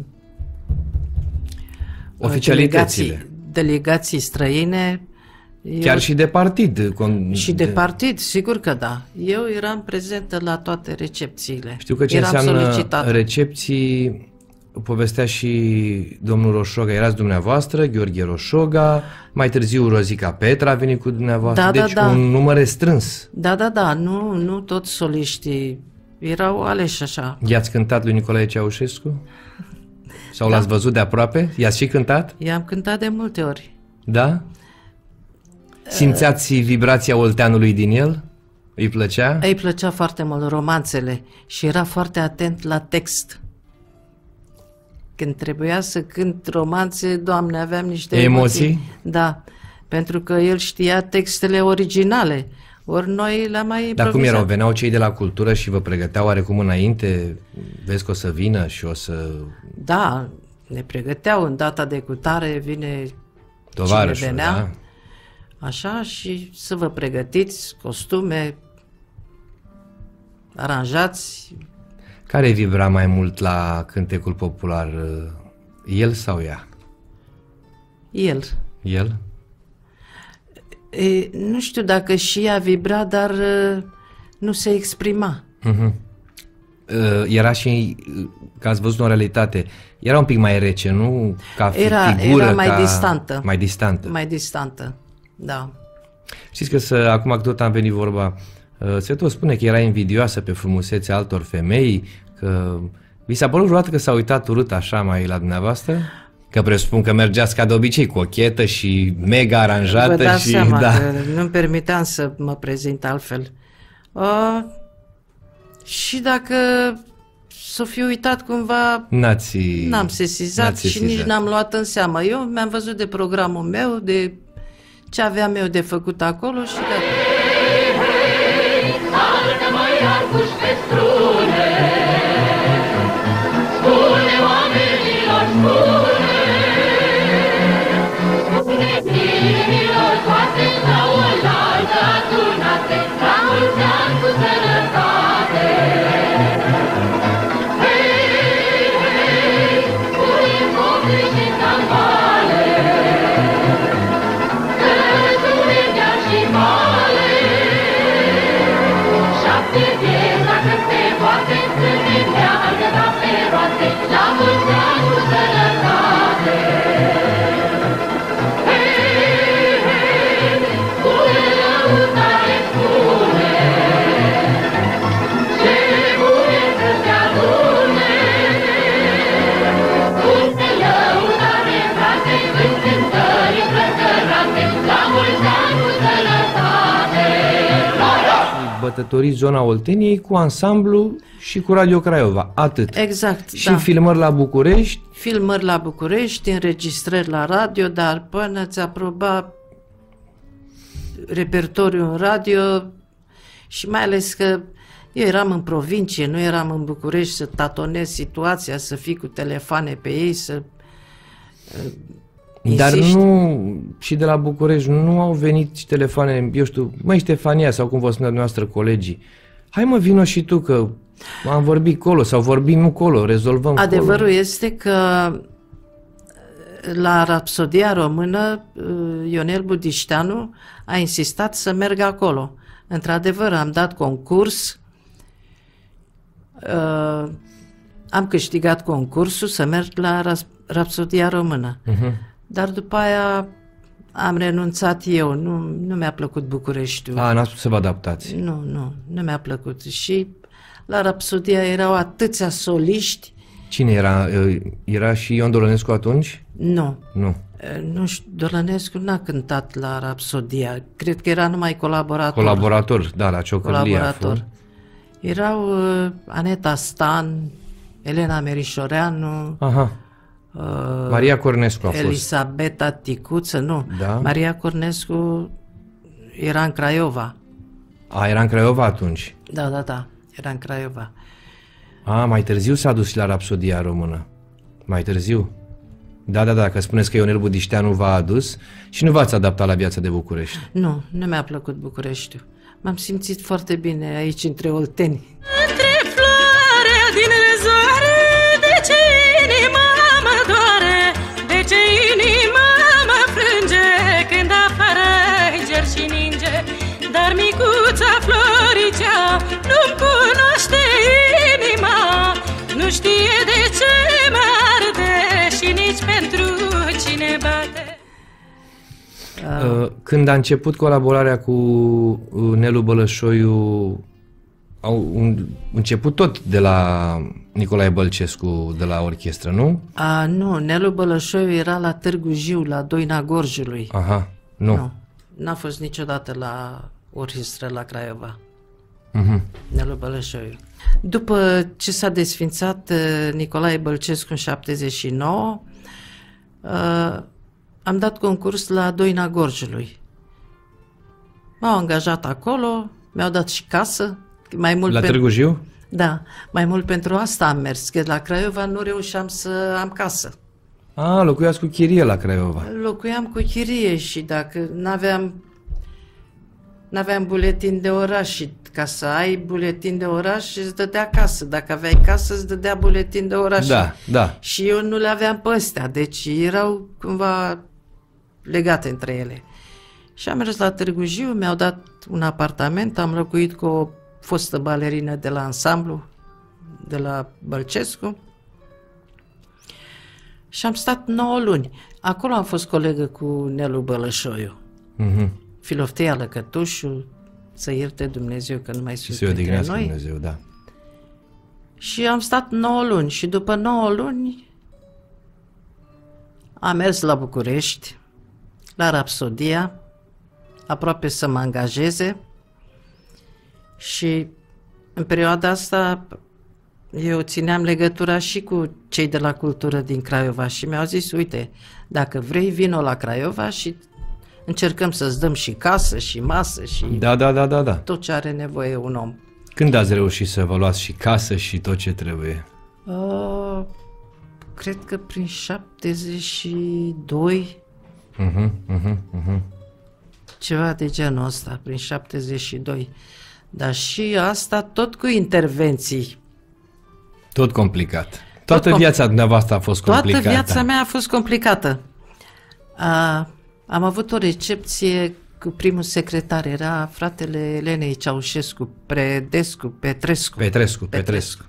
Speaker 1: oficialitățile.
Speaker 2: Delegații, delegații străine.
Speaker 1: Chiar
Speaker 2: eu,
Speaker 1: și de partid.
Speaker 2: Și de partid, sigur că da. Eu eram prezentă la toate recepțiile.
Speaker 1: Știu că ce
Speaker 2: eram
Speaker 1: înseamnă
Speaker 2: solicitată.
Speaker 1: Recepții, povestea și domnul Roșoga, erați dumneavoastră, Gheorghe Roșoga, mai târziu Rozica Petra a venit cu dumneavoastră,
Speaker 2: da,
Speaker 1: deci
Speaker 2: da, da.
Speaker 1: un număr restrâns.
Speaker 2: Da, da, da, nu, nu toți soliștii erau aleși așa.
Speaker 1: I-ați cântat lui Nicolae Ceaușescu? Sau da. L-ați văzut de aproape? I-ați și cântat?
Speaker 2: I-am cântat de multe ori.
Speaker 1: Da? Simțeați vibrația olteanului din el? Îi plăcea?
Speaker 2: Îi plăcea foarte mult romanțele și era foarte atent la text. Când trebuia să cânt romanțe, Doamne, aveam niște emoții.
Speaker 1: Emoții?
Speaker 2: Da, pentru că el știa textele originale. Ori noi le-am mai improvizat.
Speaker 1: Dar cum erau? Veneau cei de la cultură și vă pregăteau oarecum înainte? Vezi că o să vină și o să...
Speaker 2: Da, ne pregăteau în data de cutare, vine
Speaker 1: Tovarășul,
Speaker 2: cine venea,
Speaker 1: da?
Speaker 2: așa, și să vă pregătiți costume, aranjați.
Speaker 1: Care vibra mai mult la cântecul popular? El sau ea?
Speaker 2: El.
Speaker 1: El?
Speaker 2: E, nu știu dacă și ea vibra, dar uh, nu se exprima.
Speaker 1: Uh-huh. Uh, era și, că ați văzut în realitate, era un pic mai rece, nu? Ca
Speaker 2: Era,
Speaker 1: figură,
Speaker 2: era mai
Speaker 1: ca...
Speaker 2: distantă.
Speaker 1: Mai distantă.
Speaker 2: Mai distantă, da.
Speaker 1: Știți că să, acum că tot am venit vorba, uh, se tot spune că era invidioasă pe frumusețea altor femei, că vi s-a părut vreodată că s-a uitat urât așa mai la dumneavoastră? Că presupun că mergeați ca de obicei, cochetă și mega aranjată.
Speaker 2: Vă dați
Speaker 1: și
Speaker 2: seama
Speaker 1: da.
Speaker 2: că nu-mi permiteam să mă prezint altfel. Uh, și dacă s-o fi uitat cumva,
Speaker 1: N-ați,
Speaker 2: n-am sesizat
Speaker 1: n-ați
Speaker 2: și nici n-am luat în seamă. Eu mi-am văzut de programul meu, de ce aveam eu de făcut acolo și gata.
Speaker 3: Saltă-mă iar puși pe strune, spune oamenilor, spune, spune inimilor toate la oaltă adunate, la mulți ani cu sănătate. Hei, hei, punem copii și tambale, căzune de-ar și male. Șapte vieți dacă se poate, să ne meargă ca pe roate, la mulți ani cu sănătate. Hei, hei, spune lăutare, spune, ce bune să se adune. Spune lăutare, frate, în cântări flăcărate, la mulți ani cu sănătate.
Speaker 1: Bătătorii zona Olteniei cu ansamblu și cu Radio Craiova, atât.
Speaker 2: Exact,
Speaker 1: Și
Speaker 2: da.
Speaker 1: filmări la București.
Speaker 2: Filmări la București, înregistrări la radio, dar până ți aproba repertoriul în radio și mai ales că eu eram în provincie, nu eram în București să tatonez situația, să fii cu telefoane pe ei, să uh,
Speaker 1: Dar
Speaker 2: insiști.
Speaker 1: nu, și de la București nu au venit și telefoane, eu știu, măi Ștefania, sau cum vă spunea dumneavoastră colegii, hai mă, vino și tu că am vorbit colo sau vorbim colo, rezolvăm
Speaker 2: Adevărul
Speaker 1: colo.
Speaker 2: este că la Rapsodia Română Ionel Budișteanu a insistat să merg acolo. Într-adevăr, am dat concurs, uh, am câștigat concursul să merg la Rapsodia Română. Uh-huh. Dar după aia am renunțat eu, nu, nu mi-a plăcut Bucureștiul.
Speaker 1: A, n-ați putut să vă adaptați.
Speaker 2: Nu, nu, nu mi-a plăcut. Și la Rapsodia erau atâția soliști.
Speaker 1: Cine era? Era și Ion Dolănescu atunci?
Speaker 2: Nu.
Speaker 1: Nu.
Speaker 2: Nu știu, Dolănescu n-a cântat la Rapsodia. Cred că era numai colaborator.
Speaker 1: Colaborator, da, la Ciocărlia.
Speaker 2: Colaborator. Erau uh, Aneta Stan, Elena Merișoreanu,
Speaker 1: Aha.
Speaker 2: uh,
Speaker 1: Maria Cornescu a fost.
Speaker 2: Elisabeta Ticuță, nu.
Speaker 1: Da.
Speaker 2: Maria Cornescu era în Craiova.
Speaker 1: A, era în Craiova atunci.
Speaker 2: Da, da, da, era în Craiova.
Speaker 1: A, mai târziu s-a dus și la Rapsodia Română. Mai târziu. Da, da, da, că spuneți că Ionel Budișteanu v-a adus și nu v-ați adaptat la viața de București.
Speaker 2: Nu, nu mi-a plăcut Bucureștiul. M-am simțit foarte bine aici, între olteni.
Speaker 3: Între floarea din răzoare, de ce inima mă doare, de ce inima mă frânge, când afară ger și ninge, dar micuța Floricea nu-mi cunoaște inima, nu știe de ce mă arde și nici pentru cine bate.
Speaker 1: Când a început colaborarea cu Nelu Bălășoiu, au început tot de la Nicolae Bălcescu, de la orchestră, nu?
Speaker 2: A, nu, Nelu Bălășoiu era la Târgu Jiu, la Doina Gorjului.
Speaker 1: Aha, nu.
Speaker 2: Nu, n-a fost niciodată la orchestră la Craiova.
Speaker 1: Uh-huh.
Speaker 2: Nelu Bălășoiu. După ce s-a desfințat Nicolae Bălcescu în șaptezeci și nouă, uh, am dat concurs la Doina Gorjului. M-au angajat acolo, mi-au dat și casă. Mai mult
Speaker 1: La
Speaker 2: pen-
Speaker 1: Târgu Jiu?
Speaker 2: Da, mai mult pentru asta am mers, că la Craiova nu reușeam să am casă.
Speaker 1: A, locuiați cu chirie la Craiova.
Speaker 2: Locuiam cu chirie și dacă n-aveam, n-aveam buletin de oraș și ca să ai buletin de oraș îți dădea casă. Dacă aveai casă îți dădea buletin de oraș.
Speaker 1: Da, da.
Speaker 2: Și eu nu le aveam pe astea, deci erau cumva legate între ele. Și am mers la Târgu Jiu, mi-au dat un apartament, am locuit cu o fostă balerină de la ansamblu, de la Bălcescu. Și am stat nouă luni. Acolo am fost colegă cu Nelu Bălășoiu.
Speaker 1: Mm-hmm.
Speaker 2: Filoftea Lăcătușu, să ierte Dumnezeu că nu mai sunt
Speaker 1: Să-i
Speaker 2: între
Speaker 1: odihnească
Speaker 2: noi.
Speaker 1: Dumnezeu, da.
Speaker 2: Și am stat nouă luni și după nouă luni am mers la București, la Rapsodia, aproape să mă angajeze și în perioada asta eu țineam legătura și cu cei de la cultură din Craiova și mi-au zis, uite, dacă vrei, vino la Craiova și încercăm să-ți dăm și casă și masă și
Speaker 1: Da, da, da, da, da.
Speaker 2: tot ce are nevoie un om.
Speaker 1: Când ați reușit să vă luați și casă și tot ce trebuie?
Speaker 2: Uh, cred că prin șaptezeci și doi,
Speaker 1: Uh-huh, uh-huh, uh-huh.
Speaker 2: ceva de genul ăsta, prin șaptezeci și doi. Dar și asta tot cu intervenții.
Speaker 1: Tot complicat. Toată
Speaker 2: com-
Speaker 1: viața dumneavoastră a fost
Speaker 2: Toată
Speaker 1: complicată.
Speaker 2: viața mea a fost complicată. A, am avut o recepție cu primul secretar, era fratele Elenei Ceaușescu, Predescu, Petrescu.
Speaker 1: Petrescu, Petrescu.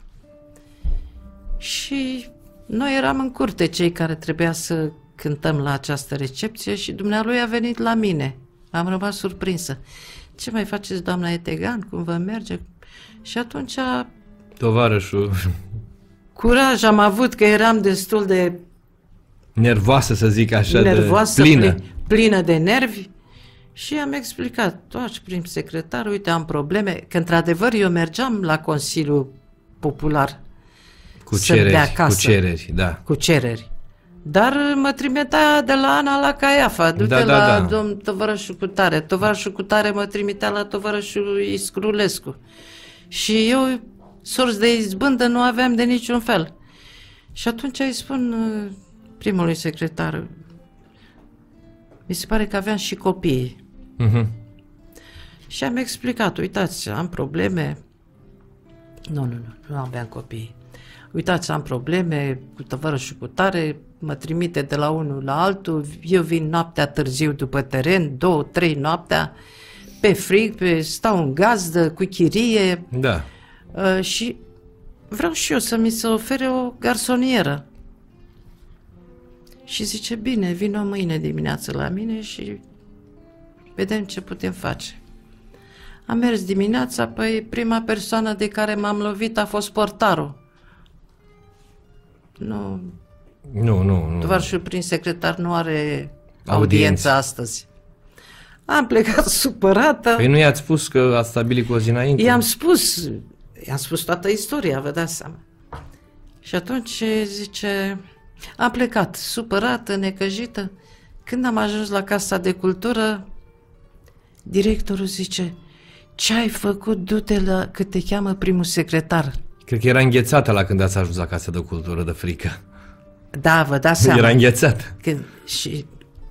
Speaker 2: Și noi eram în curte, cei care trebuia să cântăm la această recepție și dumnealui a venit la mine. Am rămas surprinsă. Ce mai faceți, doamna Etegan? Cum vă merge? Și atunci
Speaker 1: Tovarășul
Speaker 2: curaj am avut, că eram destul de
Speaker 1: nervoasă, să zic așa,
Speaker 2: nervoasă,
Speaker 1: de plină.
Speaker 2: pli- plină de nervi și am explicat, toaci prim secretar, uite, am probleme, că într-adevăr eu mergeam la Consiliul Popular
Speaker 1: Cu
Speaker 2: să-mi dea
Speaker 1: cereri, cu
Speaker 2: casă.
Speaker 1: cereri, da.
Speaker 2: cu cereri. Dar mă trimitea de la Ana la Caiafa, du-te
Speaker 1: Da, da,
Speaker 2: la
Speaker 1: da.
Speaker 2: domn tovarășul cu tare. Tovarășul cu tare mă trimitea la tovarășul Iscrulescu. Și eu, sorți de izbândă, nu aveam de niciun fel. Și atunci îi spun uh, primului secretar, mi se pare că aveam și copii.
Speaker 1: Uh-huh.
Speaker 2: Și am explicat, uitați, am probleme. Nu, nu, nu, nu aveam copii. Uitați, am probleme cu tovarășul cu tare, mă trimite de la unul la altul, eu vin noaptea târziu după teren, două, trei noaptea, pe frig, pe, stau în gazdă, cu chirie
Speaker 1: Da.
Speaker 2: uh, și vreau și eu să mi se ofere o garsonieră. Și zice, bine, vino mâine dimineață la mine și vedem ce putem face. Am mers dimineața, păi prima persoană de care m-am lovit a fost portarul. Nu,
Speaker 1: Nu, nu, nu.
Speaker 2: tovarășul prin secretar nu are
Speaker 1: Audiență.
Speaker 2: audiență astăzi. Am plecat supărată.
Speaker 1: Păi nu i-ați spus că ați stabilit cu o zi înainte?
Speaker 2: I-am spus, i-am spus toată istoria, vă dați seama. Și atunci zice, am plecat supărată, necăjită. Când am ajuns la Casa de Cultură, directorul zice, ce ai făcut, du-te la, că te cheamă primul secretar.
Speaker 1: Cred că era înghețată la când ați ajuns la Casa de Cultură, de frică.
Speaker 2: Da, vă dați seama.
Speaker 1: Era înghețată.
Speaker 2: Când, și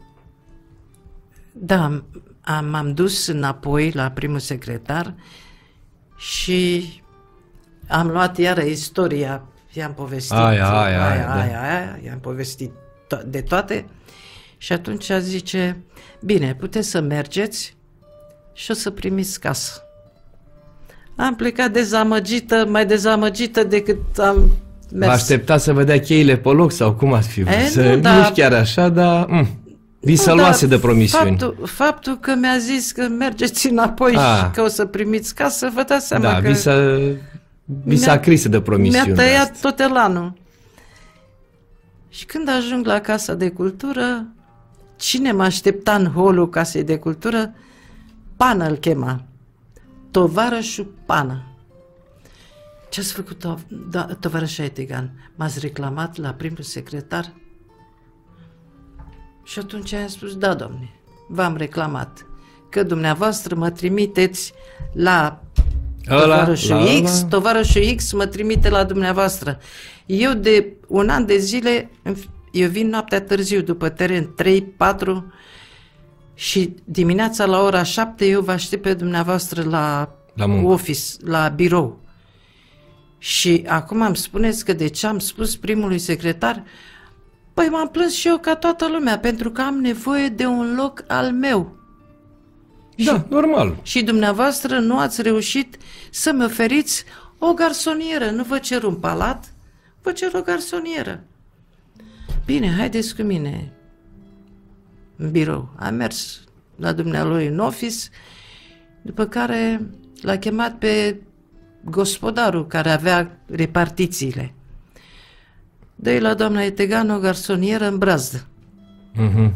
Speaker 2: da, am, am, m-am dus înapoi la primul secretar și am luat iară istoria, i-am povestit,
Speaker 1: Aia, aia, aia, da.
Speaker 2: aia, aia, i-am povestit to- de toate și atunci zice, bine, puteți să mergeți și o să primiți casă. Am plecat dezamăgită, mai dezamăgită decât am
Speaker 1: Vă
Speaker 2: mers.
Speaker 1: aștepta să vă dea cheile pe loc sau cum ați fi vrut?
Speaker 2: E,
Speaker 1: Să,
Speaker 2: nu,
Speaker 1: nu,
Speaker 2: da.
Speaker 1: nu chiar așa, dar mm, vi se
Speaker 2: Nu,
Speaker 1: luase
Speaker 2: dar
Speaker 1: de promisiuni.
Speaker 2: Faptul, faptul că mi-a zis că mergeți înapoi
Speaker 1: Ah.
Speaker 2: și că o să primiți casă, vă dați seama
Speaker 1: Da,
Speaker 2: că
Speaker 1: vi s-a, vi s-a
Speaker 2: mi-a-
Speaker 1: cris de promisiuni.
Speaker 2: mi-a tăiat
Speaker 1: astea.
Speaker 2: tot elanul. Și când ajung la Casa de Cultură, cine mă aștepta în holul Casei de Cultură? Pană îl chema. Tovarășul Pană. Ce-ați făcut, to- da, tovarășa Etegan? M-ați reclamat la primul secretar? Și atunci am spus, da, domne, v-am reclamat. că dumneavoastră mă trimiteți la
Speaker 1: Ăla,
Speaker 2: tovarășul
Speaker 1: la
Speaker 2: X,
Speaker 1: ăla.
Speaker 2: tovarășul X mă trimite la dumneavoastră. Eu de un an de zile, eu vin noaptea târziu după teren, trei patru, și dimineața la ora șapte eu vă aștept pe dumneavoastră la,
Speaker 1: La muncă.
Speaker 2: office, la birou. Și acum îmi spuneți că de ce am spus primului secretar? Păi m-am plâns și eu ca toată lumea, pentru că am nevoie de un loc al meu.
Speaker 1: Da, normal.
Speaker 2: Și dumneavoastră nu ați reușit să-mi oferiți o garsonieră. Nu vă cer un palat, vă cer o garsonieră. Bine, haideți cu mine în birou. Am mers la dumnealui în office, după care l-a chemat pe gospodarul care avea repartițiile. Dă-i la doamna Etegan o garsonieră în brazdă.
Speaker 1: Mhm.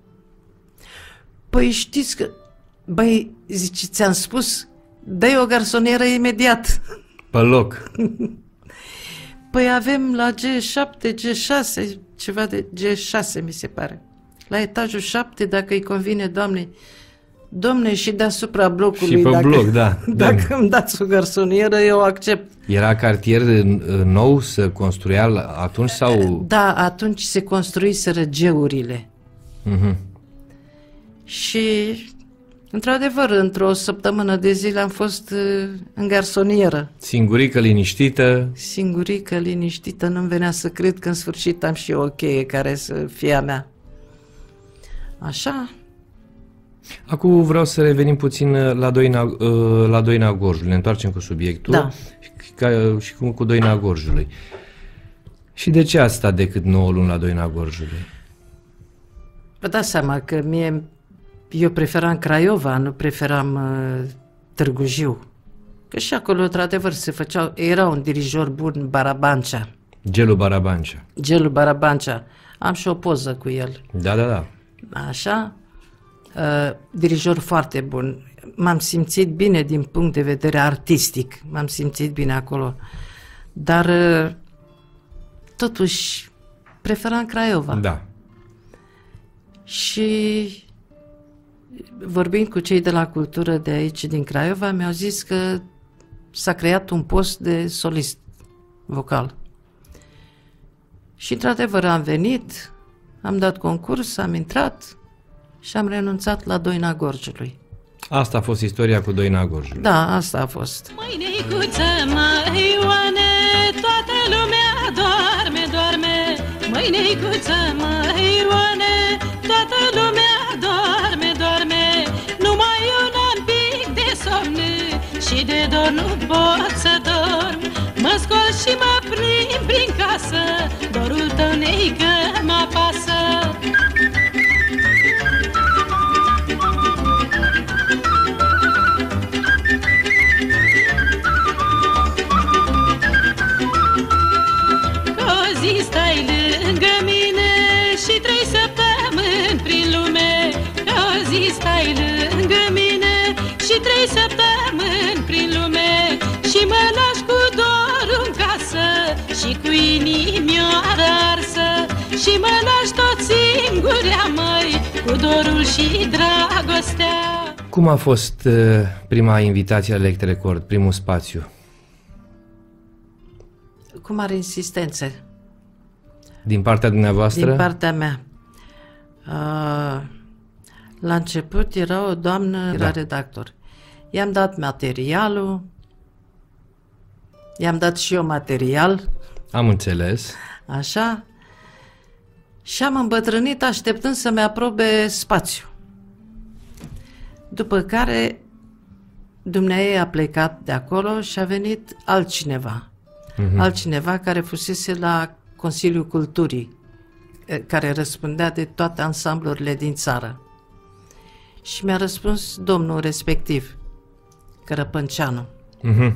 Speaker 2: Păi știți că... Băi, zice, ți-am spus, dă-i o garsonieră imediat.
Speaker 1: Pe loc.
Speaker 2: Păi avem la G șapte, G șase, ceva de G șase mi se pare. La etajul șapte, dacă îi convine, doamne, domne, și deasupra blocului.
Speaker 1: Și pe
Speaker 2: dacă,
Speaker 1: bloc, da.
Speaker 2: Dacă
Speaker 1: Da.
Speaker 2: îmi dați o garsonieră, eu accept.
Speaker 1: Era cartier uh, nou să construia la- atunci sau...
Speaker 2: Da, atunci se construiseră geurile.
Speaker 1: Mhm.
Speaker 2: Și, într-adevăr, într-o săptămână de zile am fost uh, în garsonieră.
Speaker 1: Singurică, liniștită.
Speaker 2: Singurică, liniștită, nu-mi venea să cred că în sfârșit am și eu o cheie care să fie a mea. Așa?
Speaker 1: Acum vreau să revenim puțin uh, la Doina, uh, la Doina Gorjului. Ne întoarcem cu subiectul.
Speaker 2: Da.
Speaker 1: Și, ca, și cu, cu Doina Gorjului. Și de ce ați stat decât nouă luni la Doina Gorjului?
Speaker 2: Vă dați seama că mie, eu preferam Craiova, nu preferam uh, Târgu Jiu. Că și acolo, într-adevăr, se făceau, era un dirijor bun, Barabancea,
Speaker 1: Gelu Barabancea.
Speaker 2: Gelu Barabancea. Am și o poză cu el.
Speaker 1: Da, da, da.
Speaker 2: Așa, uh, dirijor foarte bun. M-am simțit bine din punct de vedere artistic, m-am simțit bine acolo. Dar, uh, totuși, preferam Craiova.
Speaker 1: Da.
Speaker 2: Și vorbind cu cei de la cultură de aici, din Craiova, mi-au zis că s-a creat un post de solist vocal. Și, într-adevăr, am venit, am dat concurs, am intrat și am renunțat la Doina Gorjului.
Speaker 1: Asta a fost istoria cu Doina Gorjului.
Speaker 2: Da, asta a fost.
Speaker 3: Măi, neicuță, măi, Ioane, toată lumea doarme, doarme. Măi, neicuță, măi, Ioane, toată lumea doarme, doarme. Numai eu n-am pic de somn și de dor nu pot să dorm. Mă scol și mă plimb prin casă, dorul tău, neică, mă apasă. O zi stai lângă mine și trei săptămâni prin lume. O zi stai lângă mine și trei săptămâni prin lume. Și mă lași cu dorul în casă și cu inimioară arsă. Și mă lași tot singurea, măi, cu dorul și dragostea.
Speaker 1: Cum a fost uh, prima invitație la Elect Record, primul spațiu?
Speaker 2: Cu mare insistență
Speaker 1: Din partea dumneavoastră?
Speaker 2: din partea mea. Uh, la început era o doamnă, era
Speaker 1: Da.
Speaker 2: redactor. I-am dat materialul, i-am dat și eu material,
Speaker 1: Am înțeles.
Speaker 2: așa, și am îmbătrânit așteptând să-mi aprobe spațiu. După care dumneaei a plecat de acolo și a venit altcineva.
Speaker 1: Mhm.
Speaker 2: Altcineva care fusese la Consiliul Culturii, eh, care răspundea de toate ansamblurile din țară. Și mi-a răspuns domnul respectiv, Cărăpânceanu.
Speaker 1: Mhm.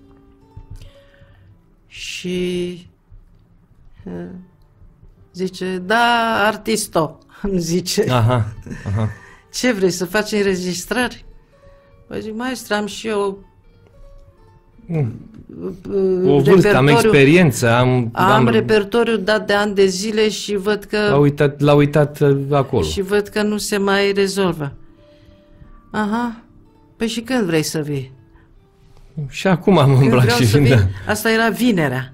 Speaker 2: Și eh, zice, da, artisto, îmi zice.
Speaker 1: Aha, aha.
Speaker 2: Ce vrei, să faci înregistrări? Păi zic, maestre, am și eu
Speaker 1: Mm.
Speaker 2: uh,
Speaker 1: O vârstă, am
Speaker 2: repertoriu-
Speaker 1: experiență, am...
Speaker 2: Am repertoriu dat de ani de zile și văd că
Speaker 1: L-a uitat, l-a uitat uh, acolo.
Speaker 2: și văd că nu se mai rezolvă. Aha. Păi și când vrei să vii?
Speaker 1: Și acum am
Speaker 2: Când
Speaker 1: îmblat
Speaker 2: vreau
Speaker 1: și
Speaker 2: să
Speaker 1: vin,
Speaker 2: vii.
Speaker 1: da.
Speaker 2: Asta era vinerea.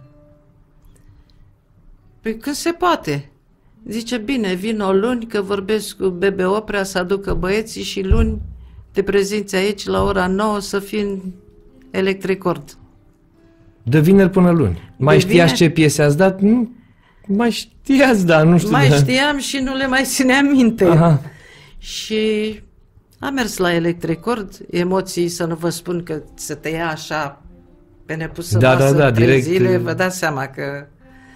Speaker 2: Păi când se poate? Zice, bine, vin o luni că vorbesc cu Bebe Oprea să aducă băieții și luni te prezinți aici la ora nouă să fii în Electricord.
Speaker 1: De vineri până luni. Mai
Speaker 2: De
Speaker 1: știați
Speaker 2: vineri?
Speaker 1: ce piese ați dat? Nu, mai știați, dar nu știu.
Speaker 2: Mai
Speaker 1: de...
Speaker 2: știam și nu le mai țineam minte.
Speaker 1: Aha.
Speaker 2: Și am mers la Electricord, emoții, să nu vă spun că să te ia așa pe nepusă
Speaker 1: Da,
Speaker 2: masă
Speaker 1: da, da,
Speaker 2: trei
Speaker 1: direct.
Speaker 2: zile, vă dați seama că...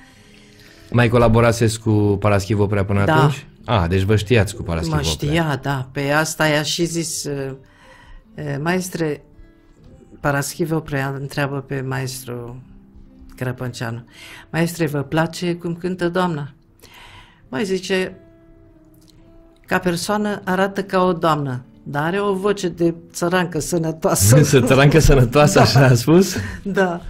Speaker 1: Mai colaboraseți cu Paraschiv Oprea până
Speaker 2: Da.
Speaker 1: atunci? Ah, deci vă știați cu Paraschiv
Speaker 2: Mă
Speaker 1: Oprea.
Speaker 2: știa, da. Pe asta i-a și zis, uh, uh, maestre, Paraschiv Oprea întreabă pe maestru Crăpânceanu, maestre, vă place cum cântă doamna? Mai zice, ca persoană arată ca o doamnă, dar are o voce de țărancă sănătoasă.
Speaker 1: Să țărancă sănătoasă, așa a spus?
Speaker 2: Da.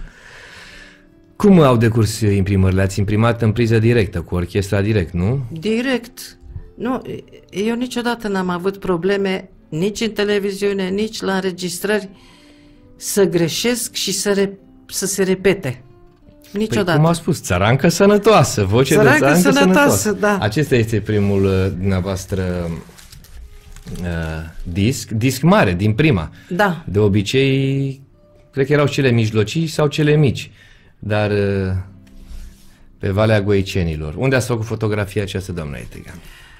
Speaker 1: Cum au decurs imprimările? Ați imprimat în priză directă, cu orchestra direct, nu?
Speaker 2: Direct. Nu, eu niciodată n-am avut probleme nici în televiziune, nici la înregistrări să greșesc și să, re- să se repete. Niciodată.
Speaker 1: Păi, cum au spus, țărancă sănătoasă, voce
Speaker 2: Țărancă
Speaker 1: de țărancă
Speaker 2: sănătoasă,
Speaker 1: sănătoasă.
Speaker 2: da.
Speaker 1: Acesta este primul uh, dumneavoastră uh, disc, disc mare, din prima.
Speaker 2: Da.
Speaker 1: De obicei, cred că erau cele mijlocii sau cele mici, dar uh, pe Valea Goicenilor. Unde ați făcut fotografia aceasta, doamna Etegan?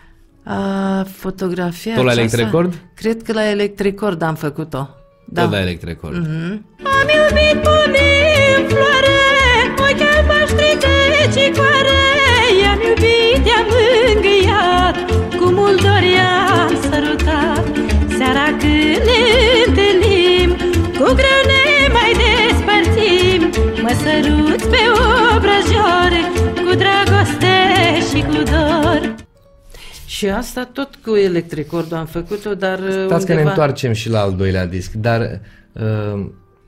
Speaker 2: A, fotografia
Speaker 1: Tot la
Speaker 2: aceasta,
Speaker 1: Electricord?
Speaker 2: Cred că la Electricord am făcut-o. Da.
Speaker 1: Tot la Electricord.
Speaker 2: Mm-hmm.
Speaker 3: Am iubit punin floare, ochi albaștri de cicoare. I-am iubit, i-am mângâiat, cu mult dor i-am sărutat. Seara când ne întâlnim, cu greu ne mai despărțim. Mă săruți pe obrăjoare, cu dragoste și cu dor.
Speaker 2: Și asta tot cu Electricordul am făcut-o, dar
Speaker 1: Stați
Speaker 2: undeva...
Speaker 1: că ne întoarcem și la al doilea disc, dar uh,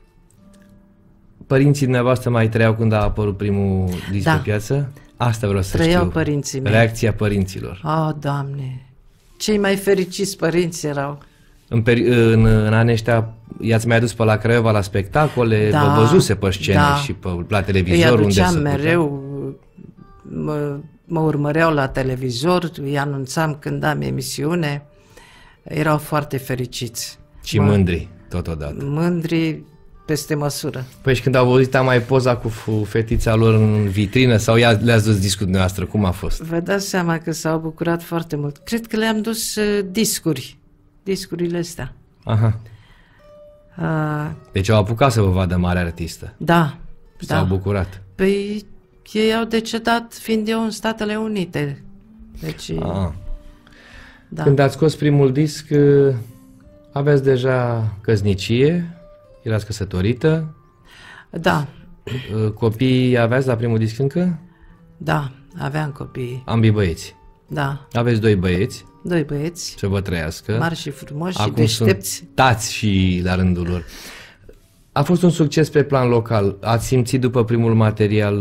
Speaker 1: părinții dumneavoastră mai trăiau când a apărut primul disc
Speaker 2: Da.
Speaker 1: pe piață? Asta vreau să
Speaker 2: Trăiau
Speaker 1: știu.
Speaker 2: părinții mei.
Speaker 1: Reacția părinților.
Speaker 2: Oh, Doamne! Cei mai fericiți părinți erau.
Speaker 1: În, peri- în, în anii ăștia i-ați mai adus pe la Craiova la spectacole,
Speaker 2: Da,
Speaker 1: vă văzuse pe scene
Speaker 2: da.
Speaker 1: și pe, la
Speaker 2: Îi
Speaker 1: televizor unde
Speaker 2: aduceam
Speaker 1: se
Speaker 2: mereu, mă, mă urmăreau la televizor, îi anunțam când am emisiune. Erau foarte fericiți.
Speaker 1: Și
Speaker 2: Mă-
Speaker 1: mândri totodată.
Speaker 2: Mândri peste măsură.
Speaker 1: Păi și când au văzut mai poza cu f- fetița lor în vitrină sau ea, le-ați dus discul dumneavoastră, cum a fost?
Speaker 2: Vă dați seama că s-au bucurat foarte mult. Cred că le-am dus uh, discuri, discurile astea.
Speaker 1: Aha.
Speaker 2: Uh,
Speaker 1: Deci au apucat să vă vadă mare artistă.
Speaker 2: da,
Speaker 1: Și
Speaker 2: da.
Speaker 1: s-au bucurat.
Speaker 2: Păi ei au decedat fiind eu în Statele Unite. Deci,
Speaker 1: Ah.
Speaker 2: da.
Speaker 1: Când ați scos primul disc, uh, aveți deja căsnicie, erați căsătorită,
Speaker 2: Da,
Speaker 1: uh, copii aveați la primul disc încă?
Speaker 2: da, aveam copii.
Speaker 1: Ambii băieți.
Speaker 2: Da,
Speaker 1: Aveți doi băieți,
Speaker 2: doi băieți,
Speaker 1: să vă trăiască.
Speaker 2: mari și frumoși și
Speaker 1: Acum
Speaker 2: deștepți.
Speaker 1: sunt tați și la rândul lor. A fost un succes pe plan local. Ați simțit după primul material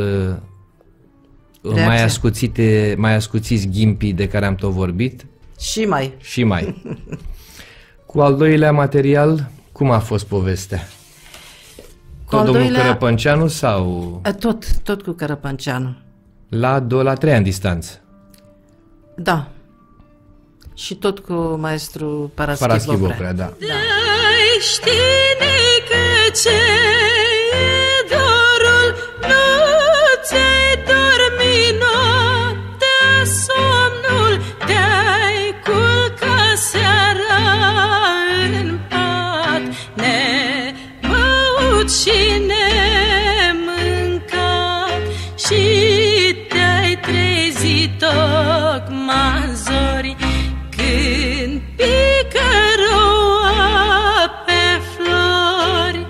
Speaker 1: uh,
Speaker 2: Reacția.
Speaker 1: mai ascuțite, mai ascuțiți ghimpii de care am tot vorbit?
Speaker 2: Și mai.
Speaker 1: Și mai. Cu al doilea material, cum a fost povestea?
Speaker 2: Cu
Speaker 1: Tot
Speaker 2: al
Speaker 1: domnul
Speaker 2: doilea-
Speaker 1: Cărăpânceanu sau
Speaker 2: Tot, tot cu Cărăpânceanu.
Speaker 1: la, do- la trei ani distanță?
Speaker 2: Da. Și tot cu maestru Paraschiv
Speaker 1: Paraschiv
Speaker 2: Oprea.
Speaker 1: Oprea, da.
Speaker 3: Dai știne că ce e dorul, nu ți-ai dormit noaptea, somnul te-ai culcat seara în pat, nebăut și nemâncat și te-ai trezit tocmai în zori când pică roa pe flori.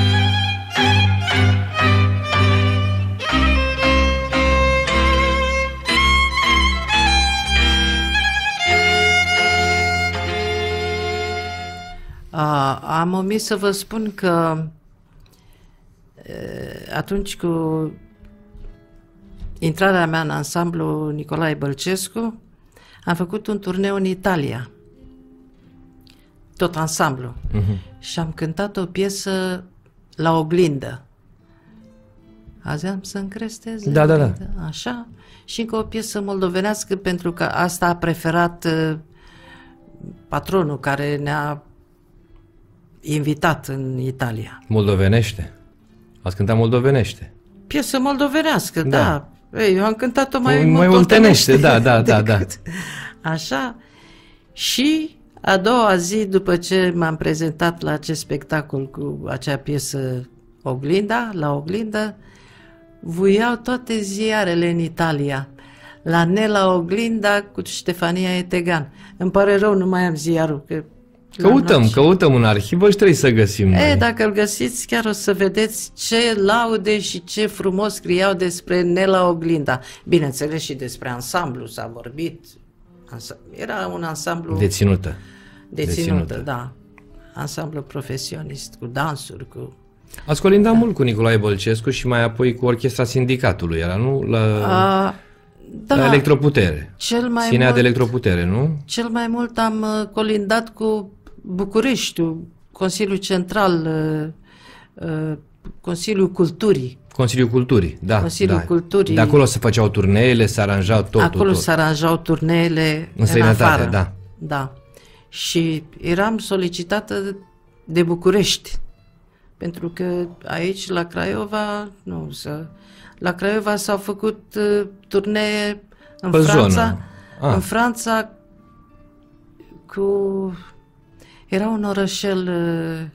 Speaker 2: A, am omis să vă spun că e, atunci cu intrarea mea în ansamblu Nicolae Bălcescu, am făcut un turneu în Italia. tot ansamblu.
Speaker 1: Uh-huh.
Speaker 2: Și am cântat o piesă la oglindă. Azi am să-mi crestez.
Speaker 1: Da, da, da.
Speaker 2: Așa. Și încă o piesă moldovenească, pentru că asta a preferat uh, patronul care ne-a invitat în Italia.
Speaker 1: Moldovenește. Ați cântat moldovenește.
Speaker 2: Piesă moldovenească, da.
Speaker 1: Da.
Speaker 2: da. Ei, eu am cântat-o mai,
Speaker 1: mai oltenește, da, da, da, da.
Speaker 2: Așa. Și a doua zi, după ce m-am prezentat la acest spectacol cu acea piesă Oglinda, la Oglindă, vuiau toate ziarele în Italia. La Nela Oglinda cu Ștefania Etegan. Îmi pare rău, nu mai am ziarul. Că
Speaker 1: căutăm, căutăm în arhivă și trebuie să găsim noi.
Speaker 2: E, dacă îl găsiți, chiar o să vedeți ce laude și ce frumos scriau despre Nela Oglinda. Bineînțeles, și despre ansamblu s-a vorbit. Era un ansamblu...
Speaker 1: Deținută.
Speaker 2: Deținută, Deținută. da. Ansamblu profesionist, cu dansuri, cu...
Speaker 1: Ați colindat da. mult cu Nicolae Bălcescu și mai apoi cu Orchestra Sindicatului, era, nu? La,
Speaker 2: A, da,
Speaker 1: la Electroputere.
Speaker 2: Cel mai
Speaker 1: Ținea
Speaker 2: mult,
Speaker 1: de Electroputere, nu?
Speaker 2: Cel mai mult am colindat cu Bucureștiul, Consiliul Central, Consiliul Culturii.
Speaker 1: Consiliul Culturii, da.
Speaker 2: Consiliul
Speaker 1: da.
Speaker 2: Culturii.
Speaker 1: De acolo se făceau turneele, se aranjau tot.
Speaker 2: Acolo
Speaker 1: tot,
Speaker 2: se aranjau turneele în,
Speaker 1: în
Speaker 2: în afară.
Speaker 1: da.
Speaker 2: Da. Și eram solicitată de București. Pentru că aici, la Craiova, nu, să, la Craiova s-au făcut uh, turnee în
Speaker 1: Pe
Speaker 2: Franța.
Speaker 1: Ah.
Speaker 2: În Franța cu... Era un orășel uh,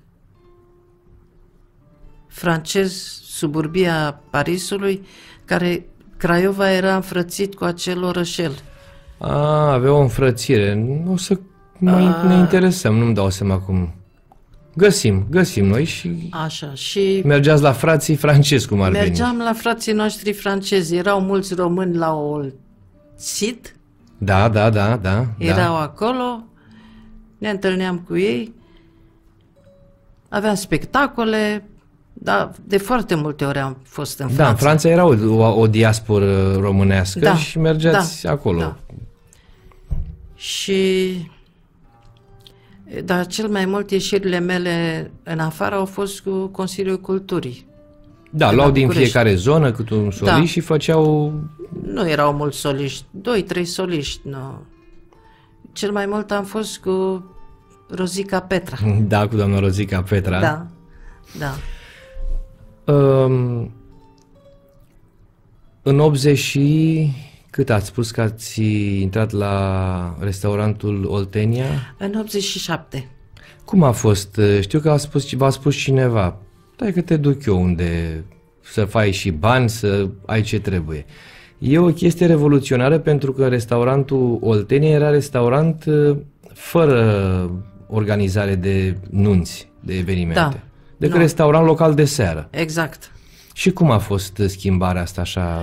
Speaker 2: francez, suburbia Parisului, care Craiova era înfrățit cu acel orășel.
Speaker 1: A, avea o înfrățire. Nu o să mai A... ne interesăm, nu-mi dau seama cum... Găsim, găsim noi și...
Speaker 2: Așa, și...
Speaker 1: Mergeați la frații francezi, cum ar
Speaker 2: Mergeam
Speaker 1: veni.
Speaker 2: la frații noștri francezi. Erau mulți români la o sit.
Speaker 1: Da, da, da, da.
Speaker 2: Erau
Speaker 1: da.
Speaker 2: acolo. Ne întâlneam cu ei. Aveam spectacole. Da, de foarte multe ori am fost în Franța.
Speaker 1: Da, în Franța era o, o, o diasporă românească da, și mergeați
Speaker 2: da,
Speaker 1: acolo.
Speaker 2: Da. Și... Dar cel mai mult ieșirile mele în afară au fost cu Consiliul Culturii.
Speaker 1: Da, luau din fiecare zonă cât un solist da. și făceau...
Speaker 2: Nu erau mulți soliști, doi, trei soliști, nu. Cel mai mult am fost cu Rozica Petra.
Speaker 1: Da, cu doamna Rozica Petra.
Speaker 2: Da, da.
Speaker 1: Um, în optzeci și... Cât ați spus că ați intrat la restaurantul Oltenia?
Speaker 2: În optzeci și șapte.
Speaker 1: Cum a fost? Știu că a spus, v-a spus cineva, dai că te duc eu unde să faci și bani, să ai ce trebuie. E o chestie revoluționară pentru că restaurantul Oltenia era restaurant fără organizare de nunți, de evenimente. Da. Decât no. restaurant local de seară.
Speaker 2: Exact.
Speaker 1: Și cum a fost schimbarea asta așa...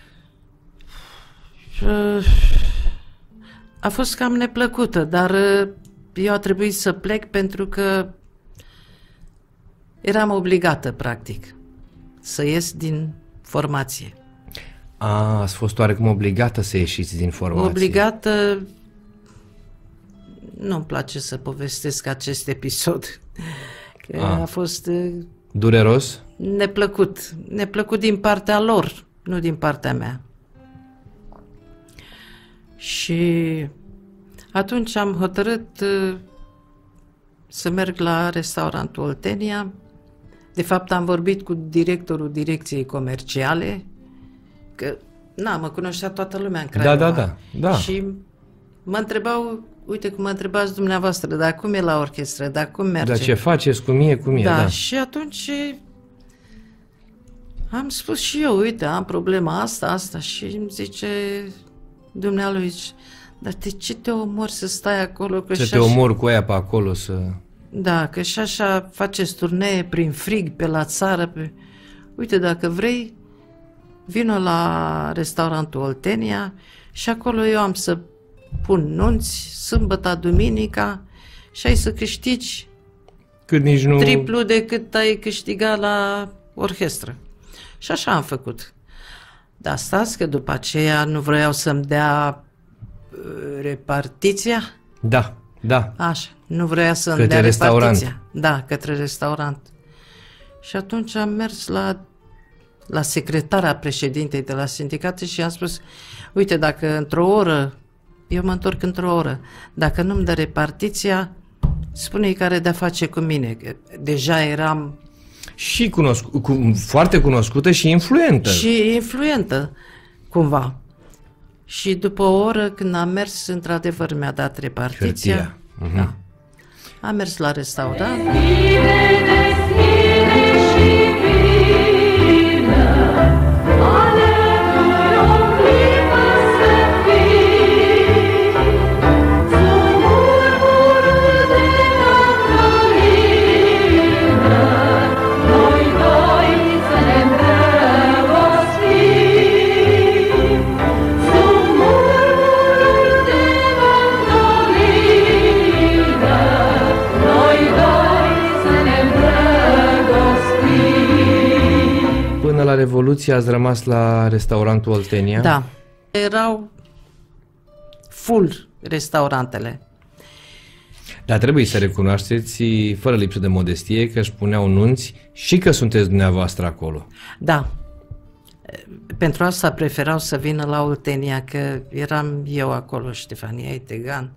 Speaker 2: A fost cam neplăcută, dar eu a trebuit să plec pentru că eram obligată, practic, să ies din formație.
Speaker 1: A, ați fost oarecum obligată să ieșiți din formație?
Speaker 2: Obligată... Nu-mi place să povestesc acest episod. Că a. a fost...
Speaker 1: Dureros?
Speaker 2: Neplăcut. Neplăcut din partea lor, nu din partea mea. Și atunci am hotărât uh, să merg la restaurantul Oltenia. De fapt, am vorbit cu directorul direcției comerciale, că, na, mă cunoștea toată lumea în Craiova.
Speaker 1: Da, da, da, da.
Speaker 2: Și mă întrebau, uite cum mă întrebați dumneavoastră, dar cum e la orchestră, dar cum merge?
Speaker 1: Dar ce faceți, cum e, cum e,
Speaker 2: da.
Speaker 1: da.
Speaker 2: Și atunci am spus și eu, uite, am problema asta, asta și îmi zice... Dumnealui, dar de ce te omori să stai acolo? Că
Speaker 1: să te omori cu aia pe acolo să...
Speaker 2: Da, că și așa faceți turnee prin frig, pe la țară. Pe... Uite, dacă vrei, vină la restaurantul Oltenia și acolo eu am să pun nunți, sâmbătă, duminica și ai să câștigi
Speaker 1: cât nici nu...
Speaker 2: triplu decât ai câștigat la orchestră. Și așa am făcut. Dar stați că după aceea nu vreau să-mi dea uh, repartiția?
Speaker 1: Da, da.
Speaker 2: Așa. Nu vrea să-mi
Speaker 1: Către
Speaker 2: dea
Speaker 1: restaurant.
Speaker 2: repartiția. Da, către restaurant. Și atunci am mers la, la secretara președintei de la sindicat și am spus, uite, dacă într-o oră, eu mă întorc într-o oră, dacă nu-mi dă repartiția, spune-i care de-a face cu mine. Că deja eram...
Speaker 1: Și cunosc- cu, foarte cunoscută și influentă.
Speaker 2: Și influentă, cumva. Și după o oră, când am mers, într-adevăr mi-a dat repartiția.
Speaker 1: Hârtia. Mhm.
Speaker 2: Da. Am mers la restaurant.
Speaker 1: Până la Revoluție ați rămas la restaurantul Oltenia?
Speaker 2: Da. Erau full restaurantele.
Speaker 1: Dar trebuie să recunoașteți, fără lipsă de modestie, că își puneau nunți și că sunteți dumneavoastră acolo.
Speaker 2: Da. Pentru asta preferau să vină la Oltenia, că eram eu acolo, Ștefania Etegan.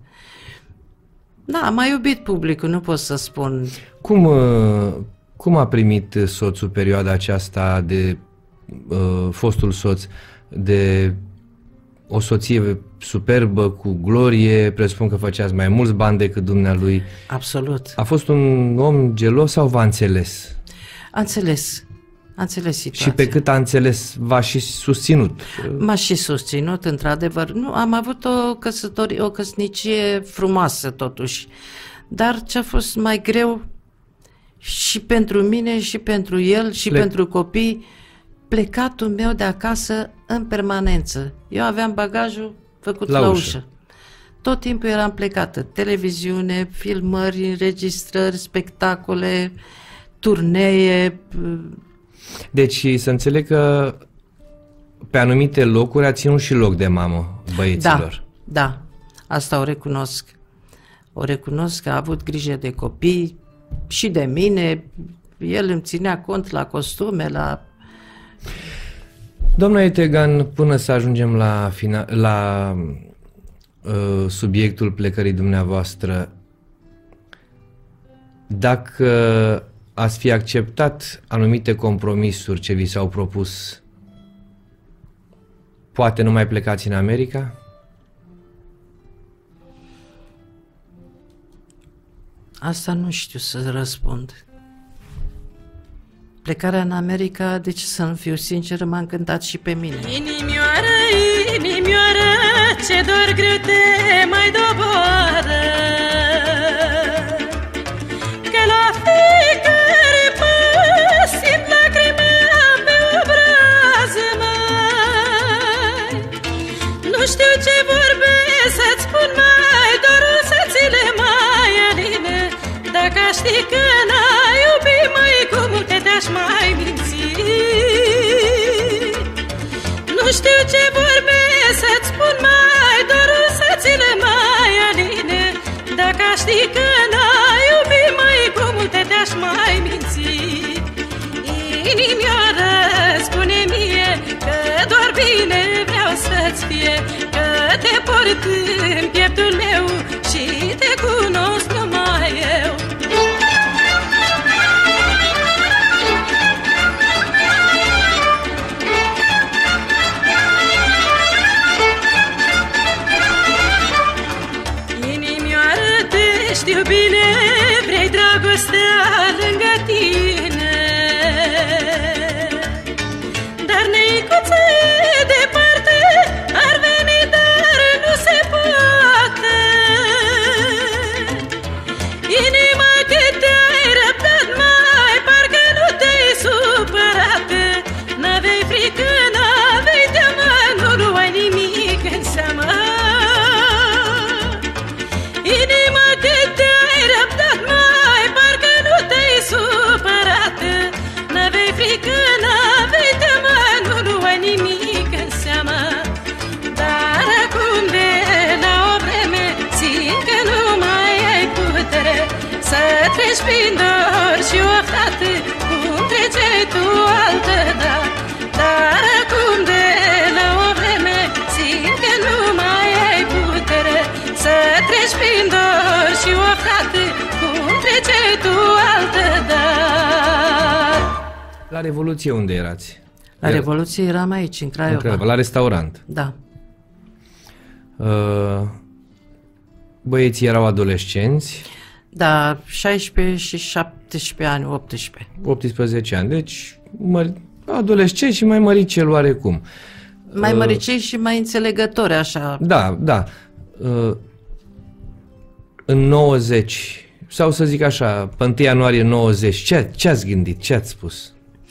Speaker 2: Da, am mai iubit publicul, nu pot să spun.
Speaker 1: Cum, uh, cum a primit soțul perioada aceasta de uh, fostul soț, de o soție superbă, cu glorie, presupun că făceați mai mulți bani decât dumnealui.
Speaker 2: Absolut.
Speaker 1: A fost un om gelos sau v-a înțeles?
Speaker 2: A înțeles. A înțeles situația.
Speaker 1: Și pe cât a înțeles, v-a și susținut?
Speaker 2: M-a și susținut, într-adevăr. Nu, am avut o căsătorie, o căsnicie frumoasă, totuși. Dar ce a fost mai greu și pentru mine, și pentru el, și
Speaker 1: Plec.
Speaker 2: pentru copii, plecatul meu de acasă în permanență. Eu aveam bagajul făcut
Speaker 1: La
Speaker 2: la,
Speaker 1: ușă.
Speaker 2: ușă. Tot timpul eram plecată. Televiziune, filmări, înregistrări, spectacole, turnee.
Speaker 1: Deci să înțeleg că pe anumite locuri a ținut și loc de mamă băieților.
Speaker 2: Da, da. Asta o recunosc. O recunosc că a avut grijă de copii și de mine. El îmi ținea cont la costume, la...
Speaker 1: Doamna Etegan, până să ajungem la, fina- la uh, subiectul plecării dumneavoastră, dacă ați fi acceptat anumite compromisuri ce vi s-au propus, poate nu mai plecați în America?
Speaker 2: Asta nu știu să răspund. Plecarea în America, de ce să nu fiu sinceră, m-a încântat și pe mine.
Speaker 3: Inimioară, inimioară, ce dor greu te mai doboară, că la fiecare pas simt lacrimea pe obraz, măi. Nu știu ce vorbe să-ți spun, mai dorul să ți le mai aline. Dacă aș ști că n-ai iubit, mai cu multe te-aș mai minți. Nu știu ce vorbe să-ți spun, mai dorul să ți le mai aline. Dacă aș ști că n-ai iubit, mai cu multe te-aș mai minți. Inimioară, spune mie că doar bine vreau să-ți fie, că te port în pieptul meu și te cunosc numai eu. Știu bine, vrei dragostea lângă tine, dar neicuță e departe, ar veni, dar nu se poate. Inima cât te-ai răbdat, mai parcă nu te-ai supărat. N-avei frică, n-avei teamă, nu luai nimic în seamă. Inima cât te-ai răbdat, mai parcă nu te-ai supărat. treci prin dor și o fată, cum treceai tu altă, da. Dar acum de la o vreme simt că nu mai ai putere să treci prin dor și o fată, cum treceai tu altă, da.
Speaker 1: La Revoluție unde erați?
Speaker 2: La Revoluție eram aici, în Craiova.
Speaker 1: În Craiova, la restaurant.
Speaker 2: Da.
Speaker 1: Uh, băieții erau adolescenți.
Speaker 2: Da, șaisprezece și șaptesprezece ani, optsprezece.
Speaker 1: optsprezece ani, deci mă, adolescenți și mai măricel oarecum.
Speaker 2: Mai uh, măricei și mai înțelegători, așa.
Speaker 1: Da, da. Uh, în nouăzeci, sau să zic așa, pe întâi ianuarie nouăzeci, ce, ce ați gândit, ce ați spus?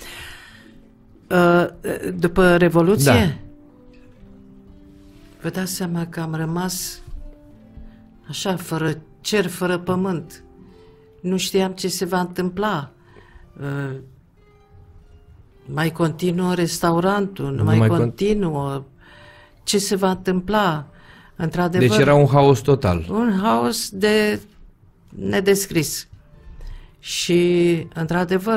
Speaker 2: Uh, după Revoluție?
Speaker 1: Da.
Speaker 2: Vă dați seama că am rămas așa, fără cer, fără pământ. Nu știam ce se va întâmpla. Uh, mai continuă restaurantul, nu, nu mai, mai continuă. Con... Ce se va întâmpla? Într-adevăr,
Speaker 1: deci era un haos total.
Speaker 2: Un haos de nedescris. Și, într-adevăr,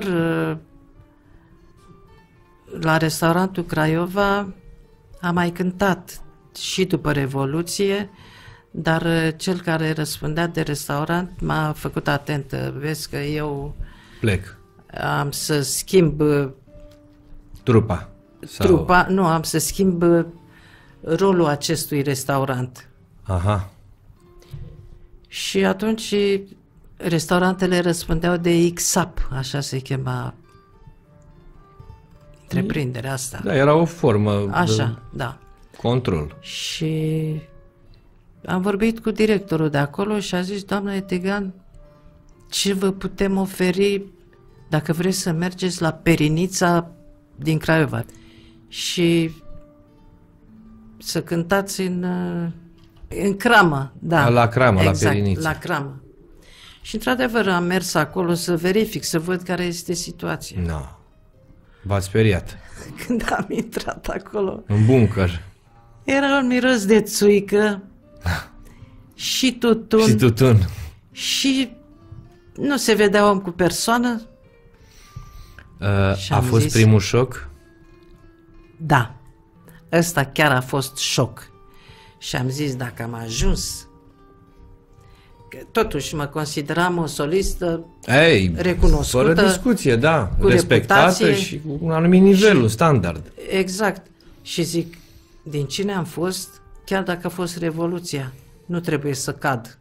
Speaker 2: la restaurantul Craiova am mai cântat și după Revoluție, dar cel care răspundea de restaurant m-a făcut atentă. Vezi că eu
Speaker 1: plec.
Speaker 2: Am să schimb
Speaker 1: trupa. Sau...
Speaker 2: Trupa, nu, am să schimb rolul acestui restaurant.
Speaker 1: Aha.
Speaker 2: Și atunci restaurantele răspundeau de X A P, așa se chema întreprinderea asta.
Speaker 1: Da, era o formă
Speaker 2: așa,
Speaker 1: de
Speaker 2: da.
Speaker 1: control.
Speaker 2: Și am vorbit cu directorul de acolo și a zis: doamna Etegan, ce vă putem oferi dacă vreți să mergeți la Perinița din Craiova și să cântați în, în Cramă. Da,
Speaker 1: la Cramă,
Speaker 2: exact,
Speaker 1: la Perinița.
Speaker 2: la Cramă. Și într-adevăr am mers acolo să verific, să văd care este situația.
Speaker 1: No. V-ați speriat.
Speaker 2: Când am intrat acolo,
Speaker 1: în buncăr,
Speaker 2: era un miros de țuică și tutun.
Speaker 1: Și tutun.
Speaker 2: Și nu se vedea om cu persoană.
Speaker 1: Uh, a fost zis, primul șoc?
Speaker 2: Da. Ăsta chiar a fost șoc. Și am zis, dacă am ajuns, că totuși mă consideram o solistă Ei, recunoscută,
Speaker 1: fără discuție, da,
Speaker 2: cu
Speaker 1: respectată
Speaker 2: reputație,
Speaker 1: și cu un anumit nivel,
Speaker 2: și,
Speaker 1: standard.
Speaker 2: Exact. Și zic, din cine am fost, chiar dacă a fost Revoluția, nu trebuie să cad.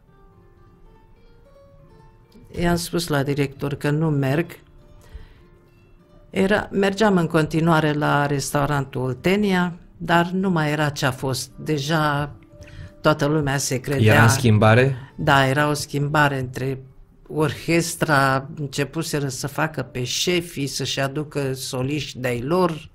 Speaker 2: I-am spus la director că nu merg. Era, mergeam în continuare la restaurantul Oltenia, dar nu mai era ce a fost. Deja toată lumea se credea.
Speaker 1: Era în schimbare?
Speaker 2: Da, era o schimbare între orchestra, începuseră să facă pe șefii, să-și aducă soliști de-ai lor.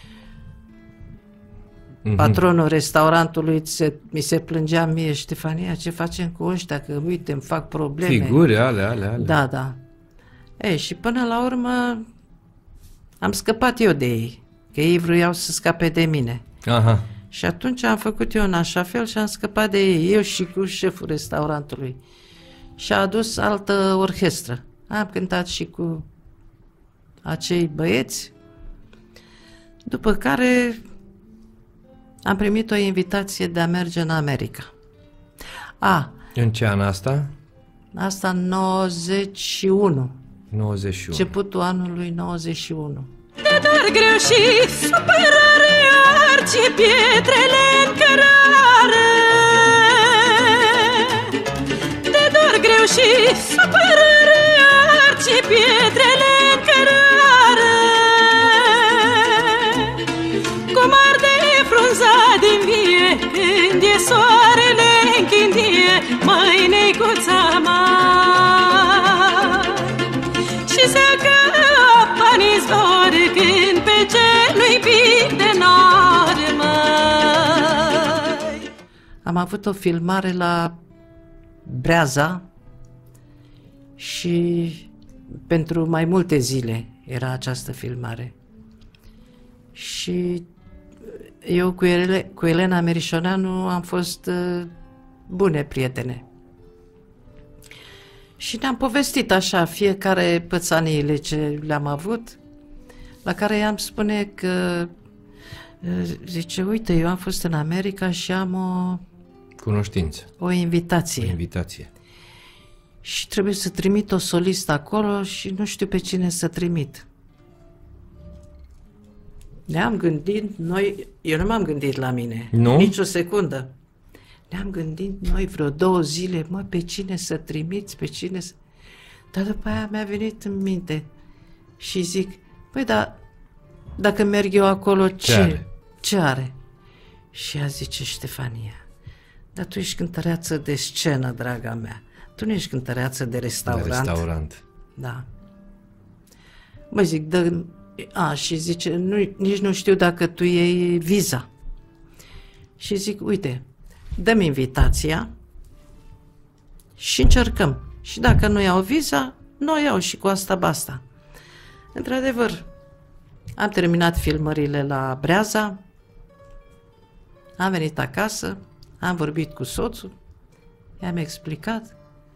Speaker 2: Mm-hmm. Patronul restaurantului se, mi se plângea mie: Ștefania, ce facem cu ăștia? Că uite, îmi fac probleme.
Speaker 1: Figuri, ale, ale, ale.
Speaker 2: Da, da. Ei, și până la urmă am scăpat eu de ei, că ei vroiau să scape de mine.
Speaker 1: Aha.
Speaker 2: Și atunci am făcut eu în așa fel și am scăpat de ei, eu și cu șeful restaurantului. Și a adus altă orchestră. Am cântat și cu acei băieți, după care am primit o invitație de a merge în America. A,
Speaker 1: în ce an asta?
Speaker 2: Asta în nouăzeci și unu.
Speaker 1: nouăzeci și unu.
Speaker 2: Începutul anului nouăzeci și unu.
Speaker 3: De dor greu și supărare, arce pietrele în cărare. De dor greu și supărare, arce pietrele în cărare. Cum arde frunza din vie când e soarele în chindie, măi neguța mare. Și se căpa n-izvor când pe celui pic de nori, măi.
Speaker 2: Am avut o filmare la Breaza și pentru mai multe zile era această filmare. Și eu cu, Ele, cu Elena Merișoneanu am fost uh, bune prietene. Și ne-am povestit așa, fiecare pățaniile ce le-am avut, la care i-am spune că, zice, uite, eu am fost în America și am o...
Speaker 1: Cunoștință.
Speaker 2: O invitație.
Speaker 1: O invitație.
Speaker 2: Și trebuie să trimit o solistă acolo și nu știu pe cine să trimit. Ne-am gândit noi, eu nu m-am gândit la mine,
Speaker 1: nu?
Speaker 2: Nici o secundă. Ne-am gândit noi vreo două zile, mă, pe cine să trimiți, pe cine să... Dar după aia mi-a venit în minte și zic, păi da, dacă merg eu acolo, ce,
Speaker 1: ce are?
Speaker 2: Ce are? Și ea zice, Ștefania, dar tu ești cântăreață de scenă, draga mea. Tu nu ești cântăreață de restaurant.
Speaker 1: De restaurant.
Speaker 2: Da. Mă zic, dă... A, și zice, nu, nici nu știu dacă tu iei viza. Și zic, uite, dă-mi invitația și încercăm. Și dacă nu iau viza, nu o iau și cu asta basta. Într-adevăr, am terminat filmările la Breaza, am venit acasă, am vorbit cu soțul, i-am explicat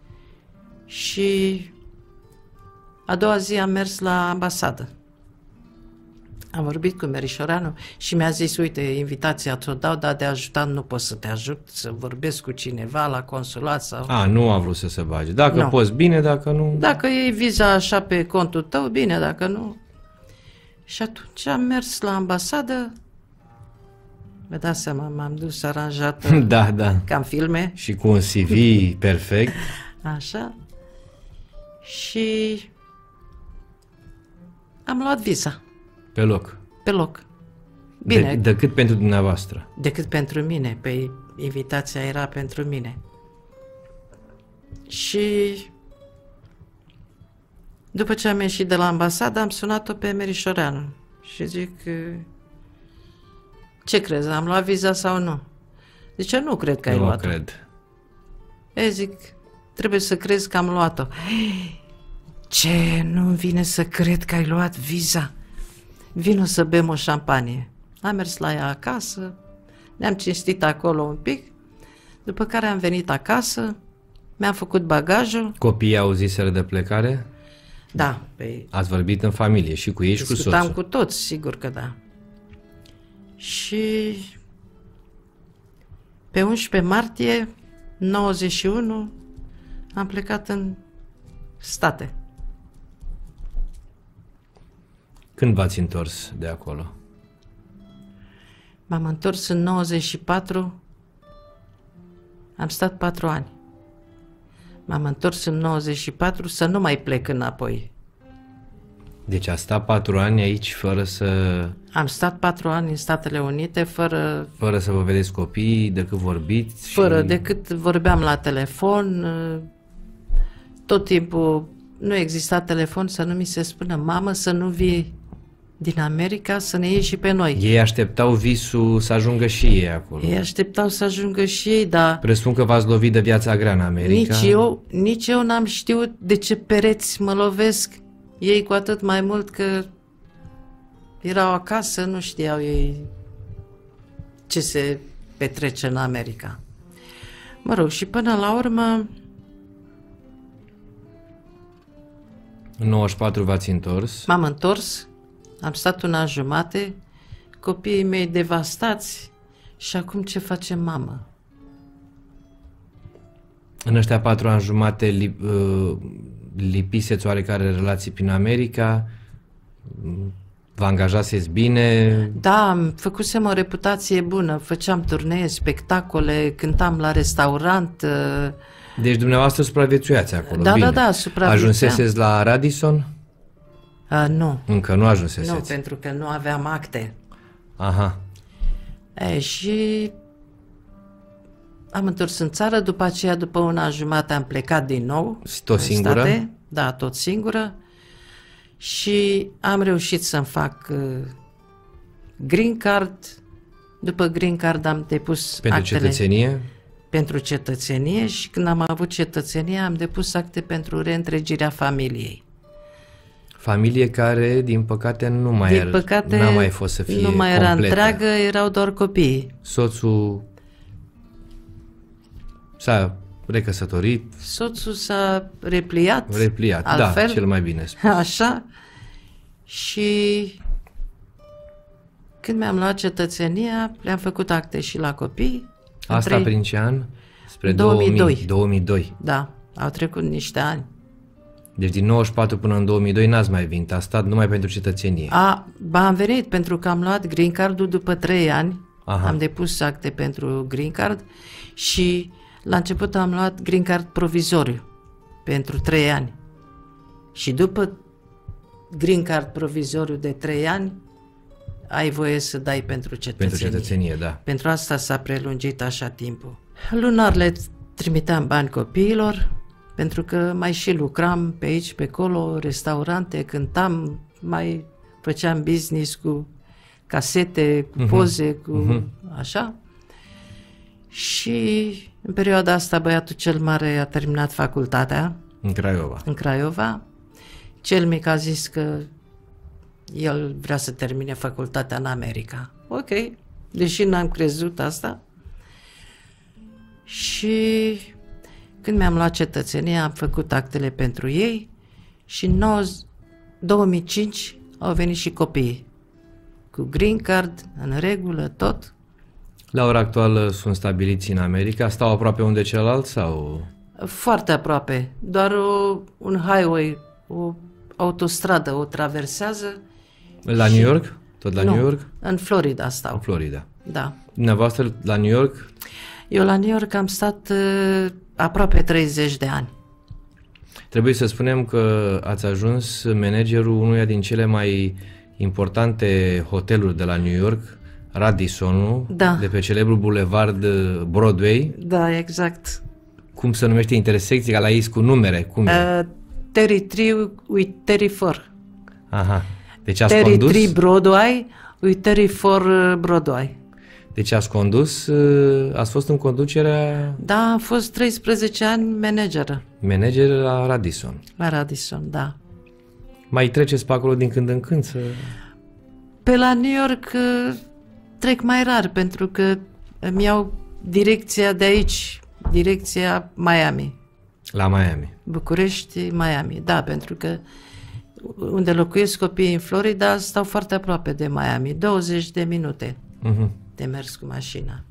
Speaker 2: și a doua zi am mers la ambasadă. Am vorbit cu Merișoreanu și mi-a zis, uite, invitația ți-o dau, dar de ajutat nu pot să te ajut, să vorbesc cu cineva la consulat sau...
Speaker 1: A, nu a vrut să se bage. Dacă
Speaker 2: nu.
Speaker 1: poți, bine, dacă nu...
Speaker 2: Dacă iei viza așa pe contul tău, bine, dacă nu... Și atunci am mers la ambasadă, vă dați seama, m-am dus aranjată
Speaker 1: da, da.
Speaker 2: ca în filme.
Speaker 1: Și cu un C V perfect.
Speaker 2: Așa. Și am luat viza.
Speaker 1: Pe loc.
Speaker 2: Pe loc. Bine.
Speaker 1: De, decât pentru dumneavoastră.
Speaker 2: Decât pentru mine. Pe invitația era pentru mine. Și după ce am ieșit de la ambasadă, am sunat-o pe Merișoreanu. Și zic, ce crezi, am luat viza sau nu? Zice, nu cred că ai
Speaker 1: nu
Speaker 2: luat-o.
Speaker 1: Nu cred.
Speaker 2: E, zic, trebuie să crezi că am luat-o. Ce, nu-mi vine să cred că ai luat viza? Vino să bem o șampanie. Am mers la ea acasă, ne-am cinstit acolo un pic, după care am venit acasă, mi-am făcut bagajul.
Speaker 1: Copiii auziseră de plecare?
Speaker 2: Da. Pe...
Speaker 1: Ați vorbit în familie și cu ei și cu soțul?
Speaker 2: Discutam cu toți, sigur că da. Și pe unsprezece martie nouăzeci și unu am plecat în state.
Speaker 1: Când v-ați întors de acolo?
Speaker 2: M-am întors în nouăzeci și patru, am stat patru ani. M-am întors în nouăzeci și patru să nu mai plec înapoi.
Speaker 1: Deci a stat patru ani aici fără să...
Speaker 2: Am stat patru ani în Statele Unite fără...
Speaker 1: Fără să vă vedeți copiii, decât vorbiți?
Speaker 2: Fără,
Speaker 1: și...
Speaker 2: decât vorbeam la telefon, tot timpul nu exista telefon să nu mi se spună, mamă, să nu vii din America, să ne iei și pe noi.
Speaker 1: Ei așteptau visul să ajungă și ei acolo.
Speaker 2: Ei așteptau să ajungă și ei, dar...
Speaker 1: Presupun că v-ați lovit de viața grea în America.
Speaker 2: Nici eu, nici eu n-am știut de ce pereți mă lovesc. Ei cu atât mai mult că erau acasă, nu știau ei ce se petrece în America. Mă rog, și până la urmă...
Speaker 1: În nouăzeci și patru v-ați întors?
Speaker 2: M-am întors, am stat un an jumate, copiii mei devastați și acum ce face mamă?
Speaker 1: În ăștia patru ani jumate li, uh, lipiseți oarecare relații prin America? Vă angajaseți bine?
Speaker 2: Da, am făcusem o reputație bună, făceam turnee, spectacole, cântam la restaurant. Uh,
Speaker 1: Deci dumneavoastră supraviețuiați acolo,
Speaker 2: da,
Speaker 1: bine.
Speaker 2: Da, da, supraviețuiam.
Speaker 1: Ajunseseți la Radisson?
Speaker 2: Uh, nu.
Speaker 1: Încă nu ajunseseți?
Speaker 2: Nu, pentru că nu aveam acte.
Speaker 1: Aha.
Speaker 2: E, și am întors în țară, după aceea, după un an jumate, am plecat din nou.
Speaker 1: Tot singură?
Speaker 2: State. Da, tot singură. Și am reușit să-mi fac uh, green card. După green card am depus
Speaker 1: pentru
Speaker 2: actele
Speaker 1: cetățenie?
Speaker 2: Pentru cetățenie și când am avut cetățenie am depus acte pentru reîntregirea familiei.
Speaker 1: Familie care, din păcate, nu mai
Speaker 2: din
Speaker 1: era,
Speaker 2: păcate,
Speaker 1: n-a mai fost să fie
Speaker 2: nu mai era
Speaker 1: completă.
Speaker 2: întreagă, erau doar copiii.
Speaker 1: Soțul s-a recăsătorit.
Speaker 2: Soțul s-a repliat.
Speaker 1: Repliat,
Speaker 2: altfel,
Speaker 1: da, cel mai bine spus.
Speaker 2: Așa. Și când mi-am luat cetățenia, le-am făcut acte și la copii.
Speaker 1: Asta
Speaker 2: trei...
Speaker 1: prin ce an? Spre
Speaker 2: două mii doi.
Speaker 1: două mii doi.
Speaker 2: Da, au trecut niște ani.
Speaker 1: Deci din nouăzeci și patru până în două mii doi n-ați mai venit, a stat numai pentru cetățenie.
Speaker 2: A, ba, am venit pentru că am luat green card-ul după trei ani.
Speaker 1: Aha.
Speaker 2: Am depus acte pentru green card și la început am luat green card provizoriu pentru trei ani. Și după green card provizoriu de trei ani, ai voie să dai pentru cetățenie.
Speaker 1: Pentru cetățenie, da.
Speaker 2: Pentru asta s-a prelungit așa timpul. Lunar le trimiteam bani copiilor, pentru că mai și lucram pe aici, pe acolo, restaurante, cântam, mai făceam business cu casete, cu poze, cu uh-huh. așa. Și în perioada asta băiatul cel mare a terminat facultatea.
Speaker 1: În Craiova.
Speaker 2: În Craiova. Cel mic a zis că el vrea să termine facultatea în America. Ok, deși n-am crezut asta. Și când mi-am luat cetățenia, am făcut actele pentru ei și în două mii cinci au venit și copiii. Cu green card, în regulă, tot.
Speaker 1: La ora actuală sunt stabiliți în America? Stau aproape unde celălalt sau?
Speaker 2: Foarte aproape. Doar o, un highway, o autostradă o traversează.
Speaker 1: La New York? Tot la
Speaker 2: nu,
Speaker 1: New York?
Speaker 2: În Florida stau.
Speaker 1: În Florida.
Speaker 2: Da.
Speaker 1: Dumneavoastră la New York?
Speaker 2: Eu la New York am stat uh, aproape treizeci de ani.
Speaker 1: Trebuie să spunem că ați ajuns managerul unuia din cele mai importante hoteluri de la New York, Radisson-ul,
Speaker 2: da.
Speaker 1: de pe celebrul bulevard Broadway.
Speaker 2: Da, exact.
Speaker 1: Cum se numește intersecția la ei cu numere? Cum
Speaker 2: uh, treizeci și trei with treizeci și patru.
Speaker 1: Aha. Deci ați
Speaker 2: treizeci și trei
Speaker 1: condus?
Speaker 2: Broadway with treizeci și patru Broadway.
Speaker 1: Deci ați condus, ați fost în conducerea...
Speaker 2: Da, am fost treisprezece ani manageră.
Speaker 1: Manager la Radisson.
Speaker 2: La Radisson, da.
Speaker 1: Mai treceți pe acolo din când în când să...
Speaker 2: Pe la New York trec mai rar, pentru că îmi iau direcția de aici, direcția Miami.
Speaker 1: La Miami.
Speaker 2: București, Miami, da, pentru că unde locuiesc copiii în Florida stau foarte aproape de Miami, douăzeci de minute
Speaker 1: Uh-huh.
Speaker 2: de mers cu mașina.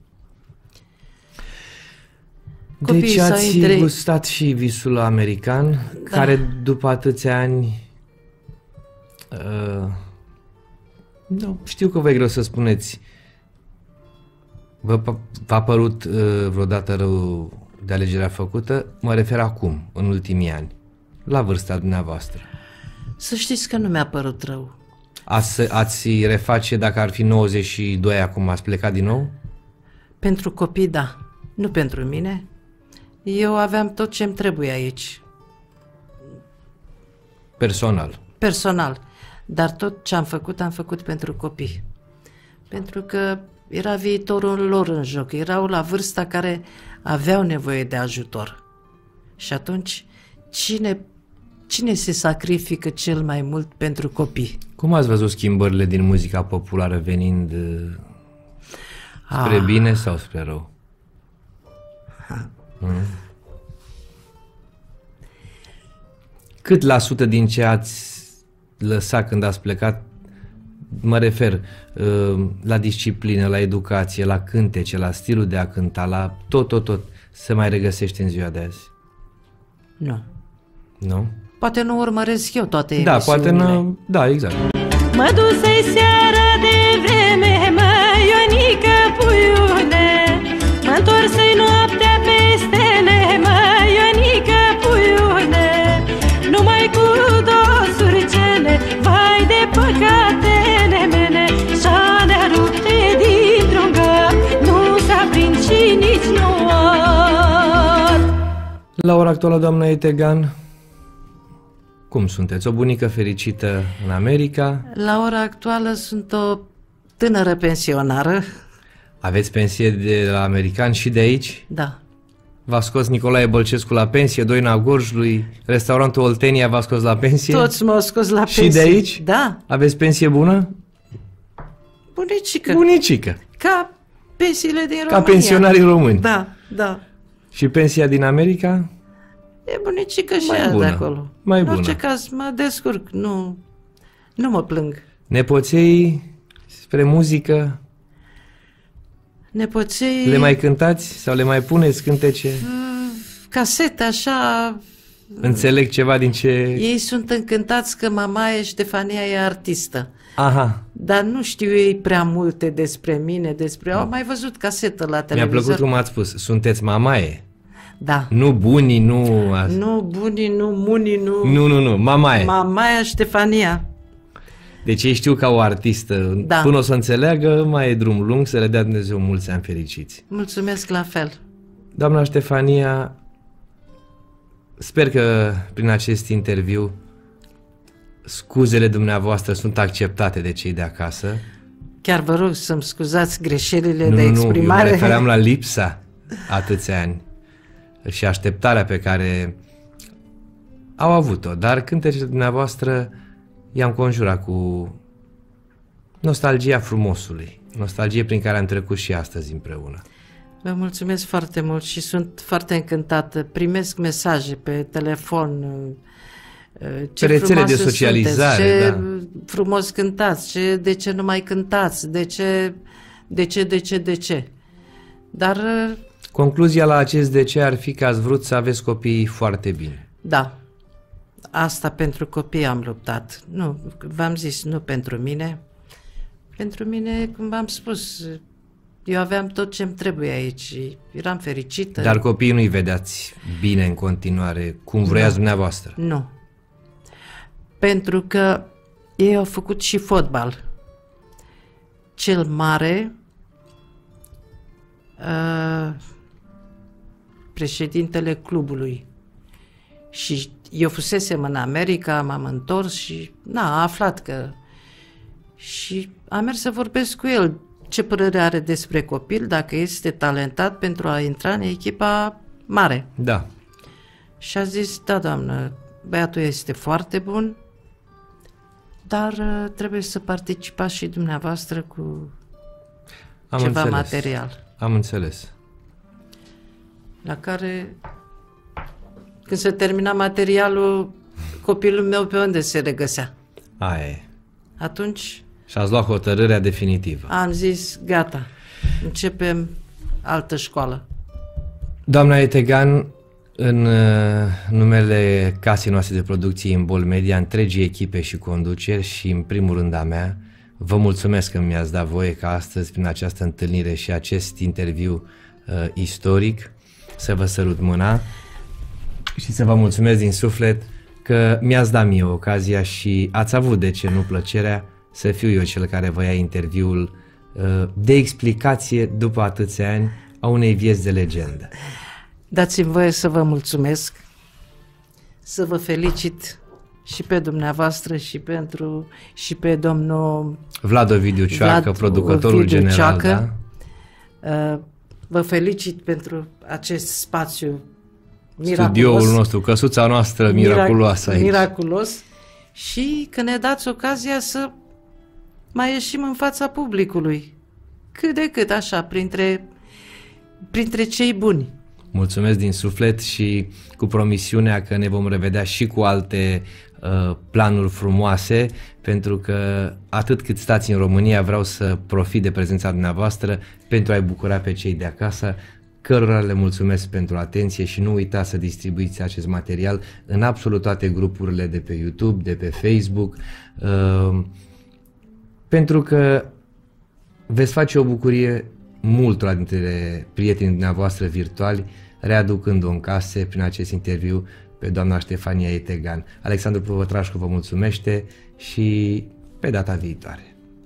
Speaker 1: Deci ați intre... gustat și visul american, da. Care după atâția ani... Uh, nu, știu că vă e greu să spuneți. Vă, v-a părut uh, vreodată rău de alegerea făcută? Mă refer acum, în ultimii ani, la vârsta dumneavoastră.
Speaker 2: Să știți că nu mi-a părut rău.
Speaker 1: Ați, ați reface dacă ar fi nouăzeci și doi acum, ați plecat din nou?
Speaker 2: Pentru copii, da. Nu pentru mine. Eu aveam tot ce-mi trebuie aici.
Speaker 1: Personal.
Speaker 2: Personal. Dar tot ce am făcut, am făcut pentru copii. Pentru că era viitorul lor în joc. Erau la vârsta care aveau nevoie de ajutor. Și atunci, cine, cine se sacrifică cel mai mult pentru copii?
Speaker 1: Cum ați văzut schimbările din muzica populară venind spre ah. bine sau spre rău? Hmm? Cât la sută din ce ați lăsat când ați plecat, mă refer la disciplină, la educație, la cântece, la stilul de a cânta, la tot, tot, tot, se mai regăsește în ziua de azi?
Speaker 2: Nu.
Speaker 1: Nu?
Speaker 2: Poate nu urmăresc eu toate
Speaker 1: da,
Speaker 2: emisiunile.
Speaker 1: Poate nu, da, exact.
Speaker 3: Mă dusei seara de vreme, măi, Ionică, puiule, mă-ntorsei noaptea pe stele, măi, Ionică, puiule, numai cu două surcele, vai de păcatele mele, și-alea rupte dintr-un găr, nu s-a prins și nici nu ard.
Speaker 1: La ora actuală, doamna Etegan, cum sunteți? O bunică fericită în America?
Speaker 2: La ora actuală sunt o tânără pensionară.
Speaker 1: Aveți pensie de la american și de aici?
Speaker 2: Da.
Speaker 1: V-a scos Nicolae Bălcescu la pensie, Doina Gorjului, restaurantul Oltenia v-a scos la pensie?
Speaker 2: Toți m-au scos la pensie.
Speaker 1: Și de aici?
Speaker 2: Da.
Speaker 1: Aveți pensie bună?
Speaker 2: Bunicică.
Speaker 1: Bunicică.
Speaker 2: Ca pensiile din România.
Speaker 1: Ca pensionarii români.
Speaker 2: Da, da.
Speaker 1: Și pensia din America?
Speaker 2: E bunicică și
Speaker 1: Mai
Speaker 2: ea
Speaker 1: bună.
Speaker 2: de acolo.
Speaker 1: Mai
Speaker 2: în
Speaker 1: bună.
Speaker 2: orice caz, mă descurc, nu, nu mă plâng.
Speaker 1: Nepoței spre muzică,
Speaker 2: Nepoței...
Speaker 1: le mai cântați sau le mai puneți cântece?
Speaker 2: Casete, așa...
Speaker 1: Înțeleg ceva din ce...
Speaker 2: Ei sunt încântați că mamaie Ștefania e artistă.
Speaker 1: Aha,
Speaker 2: Dar nu știu ei prea multe despre mine, despre... Au mai văzut casetă la
Speaker 1: mi-a
Speaker 2: televizor.
Speaker 1: plăcut cum ați spus. Sunteți mamaie.
Speaker 2: Da.
Speaker 1: Nu bunii, nu... azi.
Speaker 2: Nu bunii, nu munii, nu...
Speaker 1: Nu, nu, nu, mamaie.
Speaker 2: Mamaia Ștefania.
Speaker 1: Deci ei știu ca o artistă.
Speaker 2: Da.
Speaker 1: Până o să înțeleagă, mai e drum lung, să le dea Dumnezeu mulți ani fericiți.
Speaker 2: Mulțumesc la fel.
Speaker 1: Doamna Ștefania, sper că prin acest interviu scuzele dumneavoastră sunt acceptate de cei de acasă.
Speaker 2: Chiar vă rog să-mi scuzați greșelile
Speaker 1: Nu,
Speaker 2: de
Speaker 1: nu, nu,
Speaker 2: exprimare.
Speaker 1: eu mă refeream la lipsa atâția ani și așteptarea pe care au avut-o. Dar cântecele dumneavoastră i-am conjurat cu nostalgia frumosului, nostalgie prin care am trecut și astăzi împreună.
Speaker 2: Vă mulțumesc foarte mult și sunt foarte încântată. Primesc mesaje pe telefon. Ce
Speaker 1: Pe rețele de
Speaker 2: frumoase
Speaker 1: socializare,
Speaker 2: sunteți, ce
Speaker 1: da.
Speaker 2: frumos cântați, ce, de ce nu mai cântați, de ce, de ce, de ce, de ce. Dar,
Speaker 1: Concluzia la acest de ce ar fi că ați vrut să aveți copii foarte bine.
Speaker 2: da, asta pentru copii am luptat. Nu, v-am zis, nu pentru mine. Pentru mine, cum v-am spus, eu aveam tot ce-mi trebuie aici. Eram fericită.
Speaker 1: Dar copiii nu-i vedeați bine în continuare, cum vroiați dumneavoastră.
Speaker 2: Nu. Pentru că ei au făcut și fotbal. Cel mare, uh, președintele clubului. Și eu fusesem în America, m-am întors și na, a aflat că... Și am mers să vorbesc cu el ce părere are despre copil, dacă este talentat pentru a intra în echipa mare.
Speaker 1: Da.
Speaker 2: Și a zis, da, doamnă, băiatul este foarte bun, dar uh, trebuie să participați și dumneavoastră cu
Speaker 1: Am
Speaker 2: ceva
Speaker 1: înțeles.
Speaker 2: material.
Speaker 1: Am înțeles.
Speaker 2: La care, când se termina materialul, copilul meu pe unde se regăsea?
Speaker 1: Aia e.
Speaker 2: Atunci
Speaker 1: Și ați luat hotărârea definitivă.
Speaker 2: am zis, gata, începem altă școală.
Speaker 1: Doamna Etegan, în uh, numele casei noastre de producție Imbol Media, întregii echipe și conduceri și în primul rând a mea, vă mulțumesc că mi-ați dat voie ca astăzi, prin această întâlnire și acest interviu uh, istoric, să vă sărut mâna și să vă mulțumesc din suflet că mi-ați dat mie ocazia și ați avut, de ce nu, plăcerea să fiu eu cel care vă ia interviul uh, de explicație după atâția ani a unei vieți de legendă.
Speaker 2: Dați-mi voie să vă mulțumesc, să vă felicit și pe dumneavoastră și pentru și pe domnul
Speaker 1: Vlad Ovidiu Cioacă,
Speaker 2: Vlad
Speaker 1: producătorul
Speaker 2: Ovidiu
Speaker 1: general,
Speaker 2: Cioacă.
Speaker 1: da?
Speaker 2: Uh, Vă felicit pentru acest spațiu miraculos.
Speaker 1: Studioul nostru, căsuța noastră miraculoasă aici.
Speaker 2: Miraculos. Și că ne dați ocazia să mai ieșim în fața publicului. Cât de cât, așa, printre, printre cei buni.
Speaker 1: Mulțumesc din suflet și cu promisiunea că ne vom revedea și cu alte uh, planuri frumoase, pentru că atât cât stați în România vreau să profit de prezența dumneavoastră pentru a-i bucura pe cei de acasă, cărora le mulțumesc pentru atenție și nu uitați să distribuiți acest material în absolut toate grupurile de pe YouTube, de pe Facebook, uh, pentru că veți face o bucurie multora dintre prietenii dumneavoastră virtuali, readucând-o în case prin acest interviu pe doamna Ștefania Etegan. Alexandru Păvătrașcu vă mulțumește și pe data viitoare.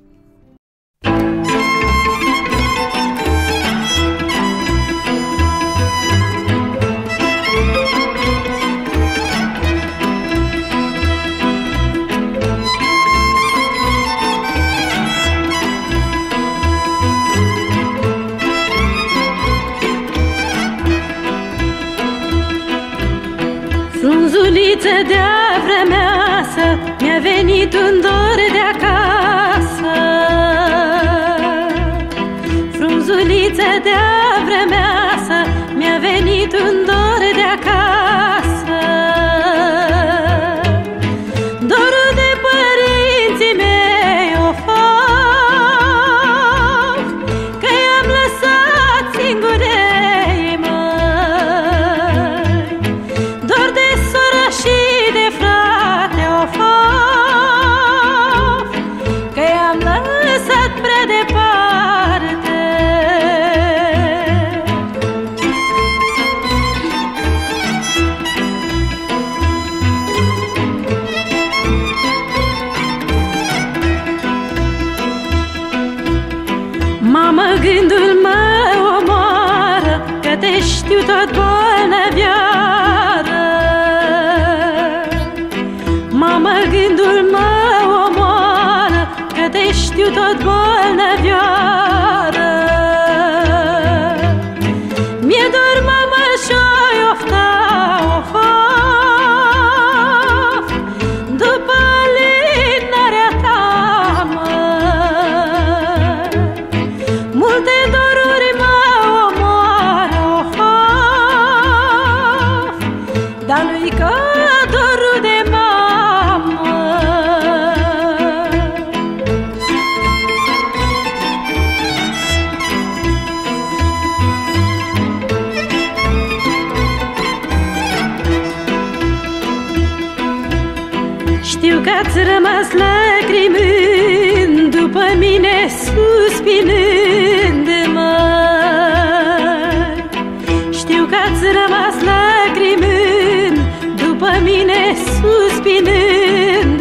Speaker 3: Frunzuliță de-a vrămeasă, mi-a venit un dor de acasă. Frunzuliță de-a vrămeasă, mi-a venit venit un dor de acasă, dorul de părinții mei o fac, că i-am lăsat singurei măi. Dor de soră și de frate o fac, că i-am lăsat prea departe. Mamă, gândul mă omoară, că te știu tot bolnaviară. Mamă, gândul mă omoară, că te știu tot bolnaviară. Mi-e dor, mamă, și-o ofta o fac, după linarea ta, măi. Multe doruri mă omoară o fac, dar nu-i ca dorul de mamă. Știu că ați rămas lacrimând, după mine suspinând, măi. Știu că ați rămas lacrimând, după mine suspinând,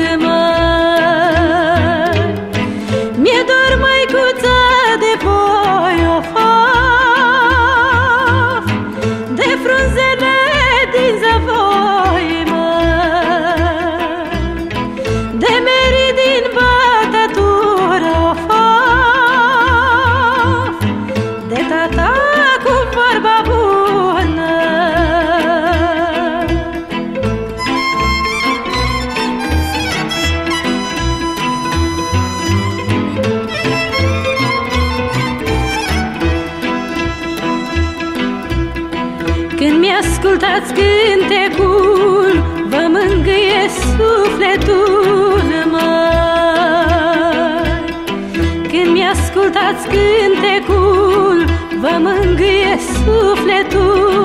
Speaker 3: măi. Mi-e dor, măicuță, de voi o fac, de frunzele din zăvoi, măi, de meri din bătătură o fac, de tata cu vorba bună. Când mi-ascultați cântecul, vă mângâie sufletul, măi. Când mi-ascultați cântecul, vă mângâie sufletul,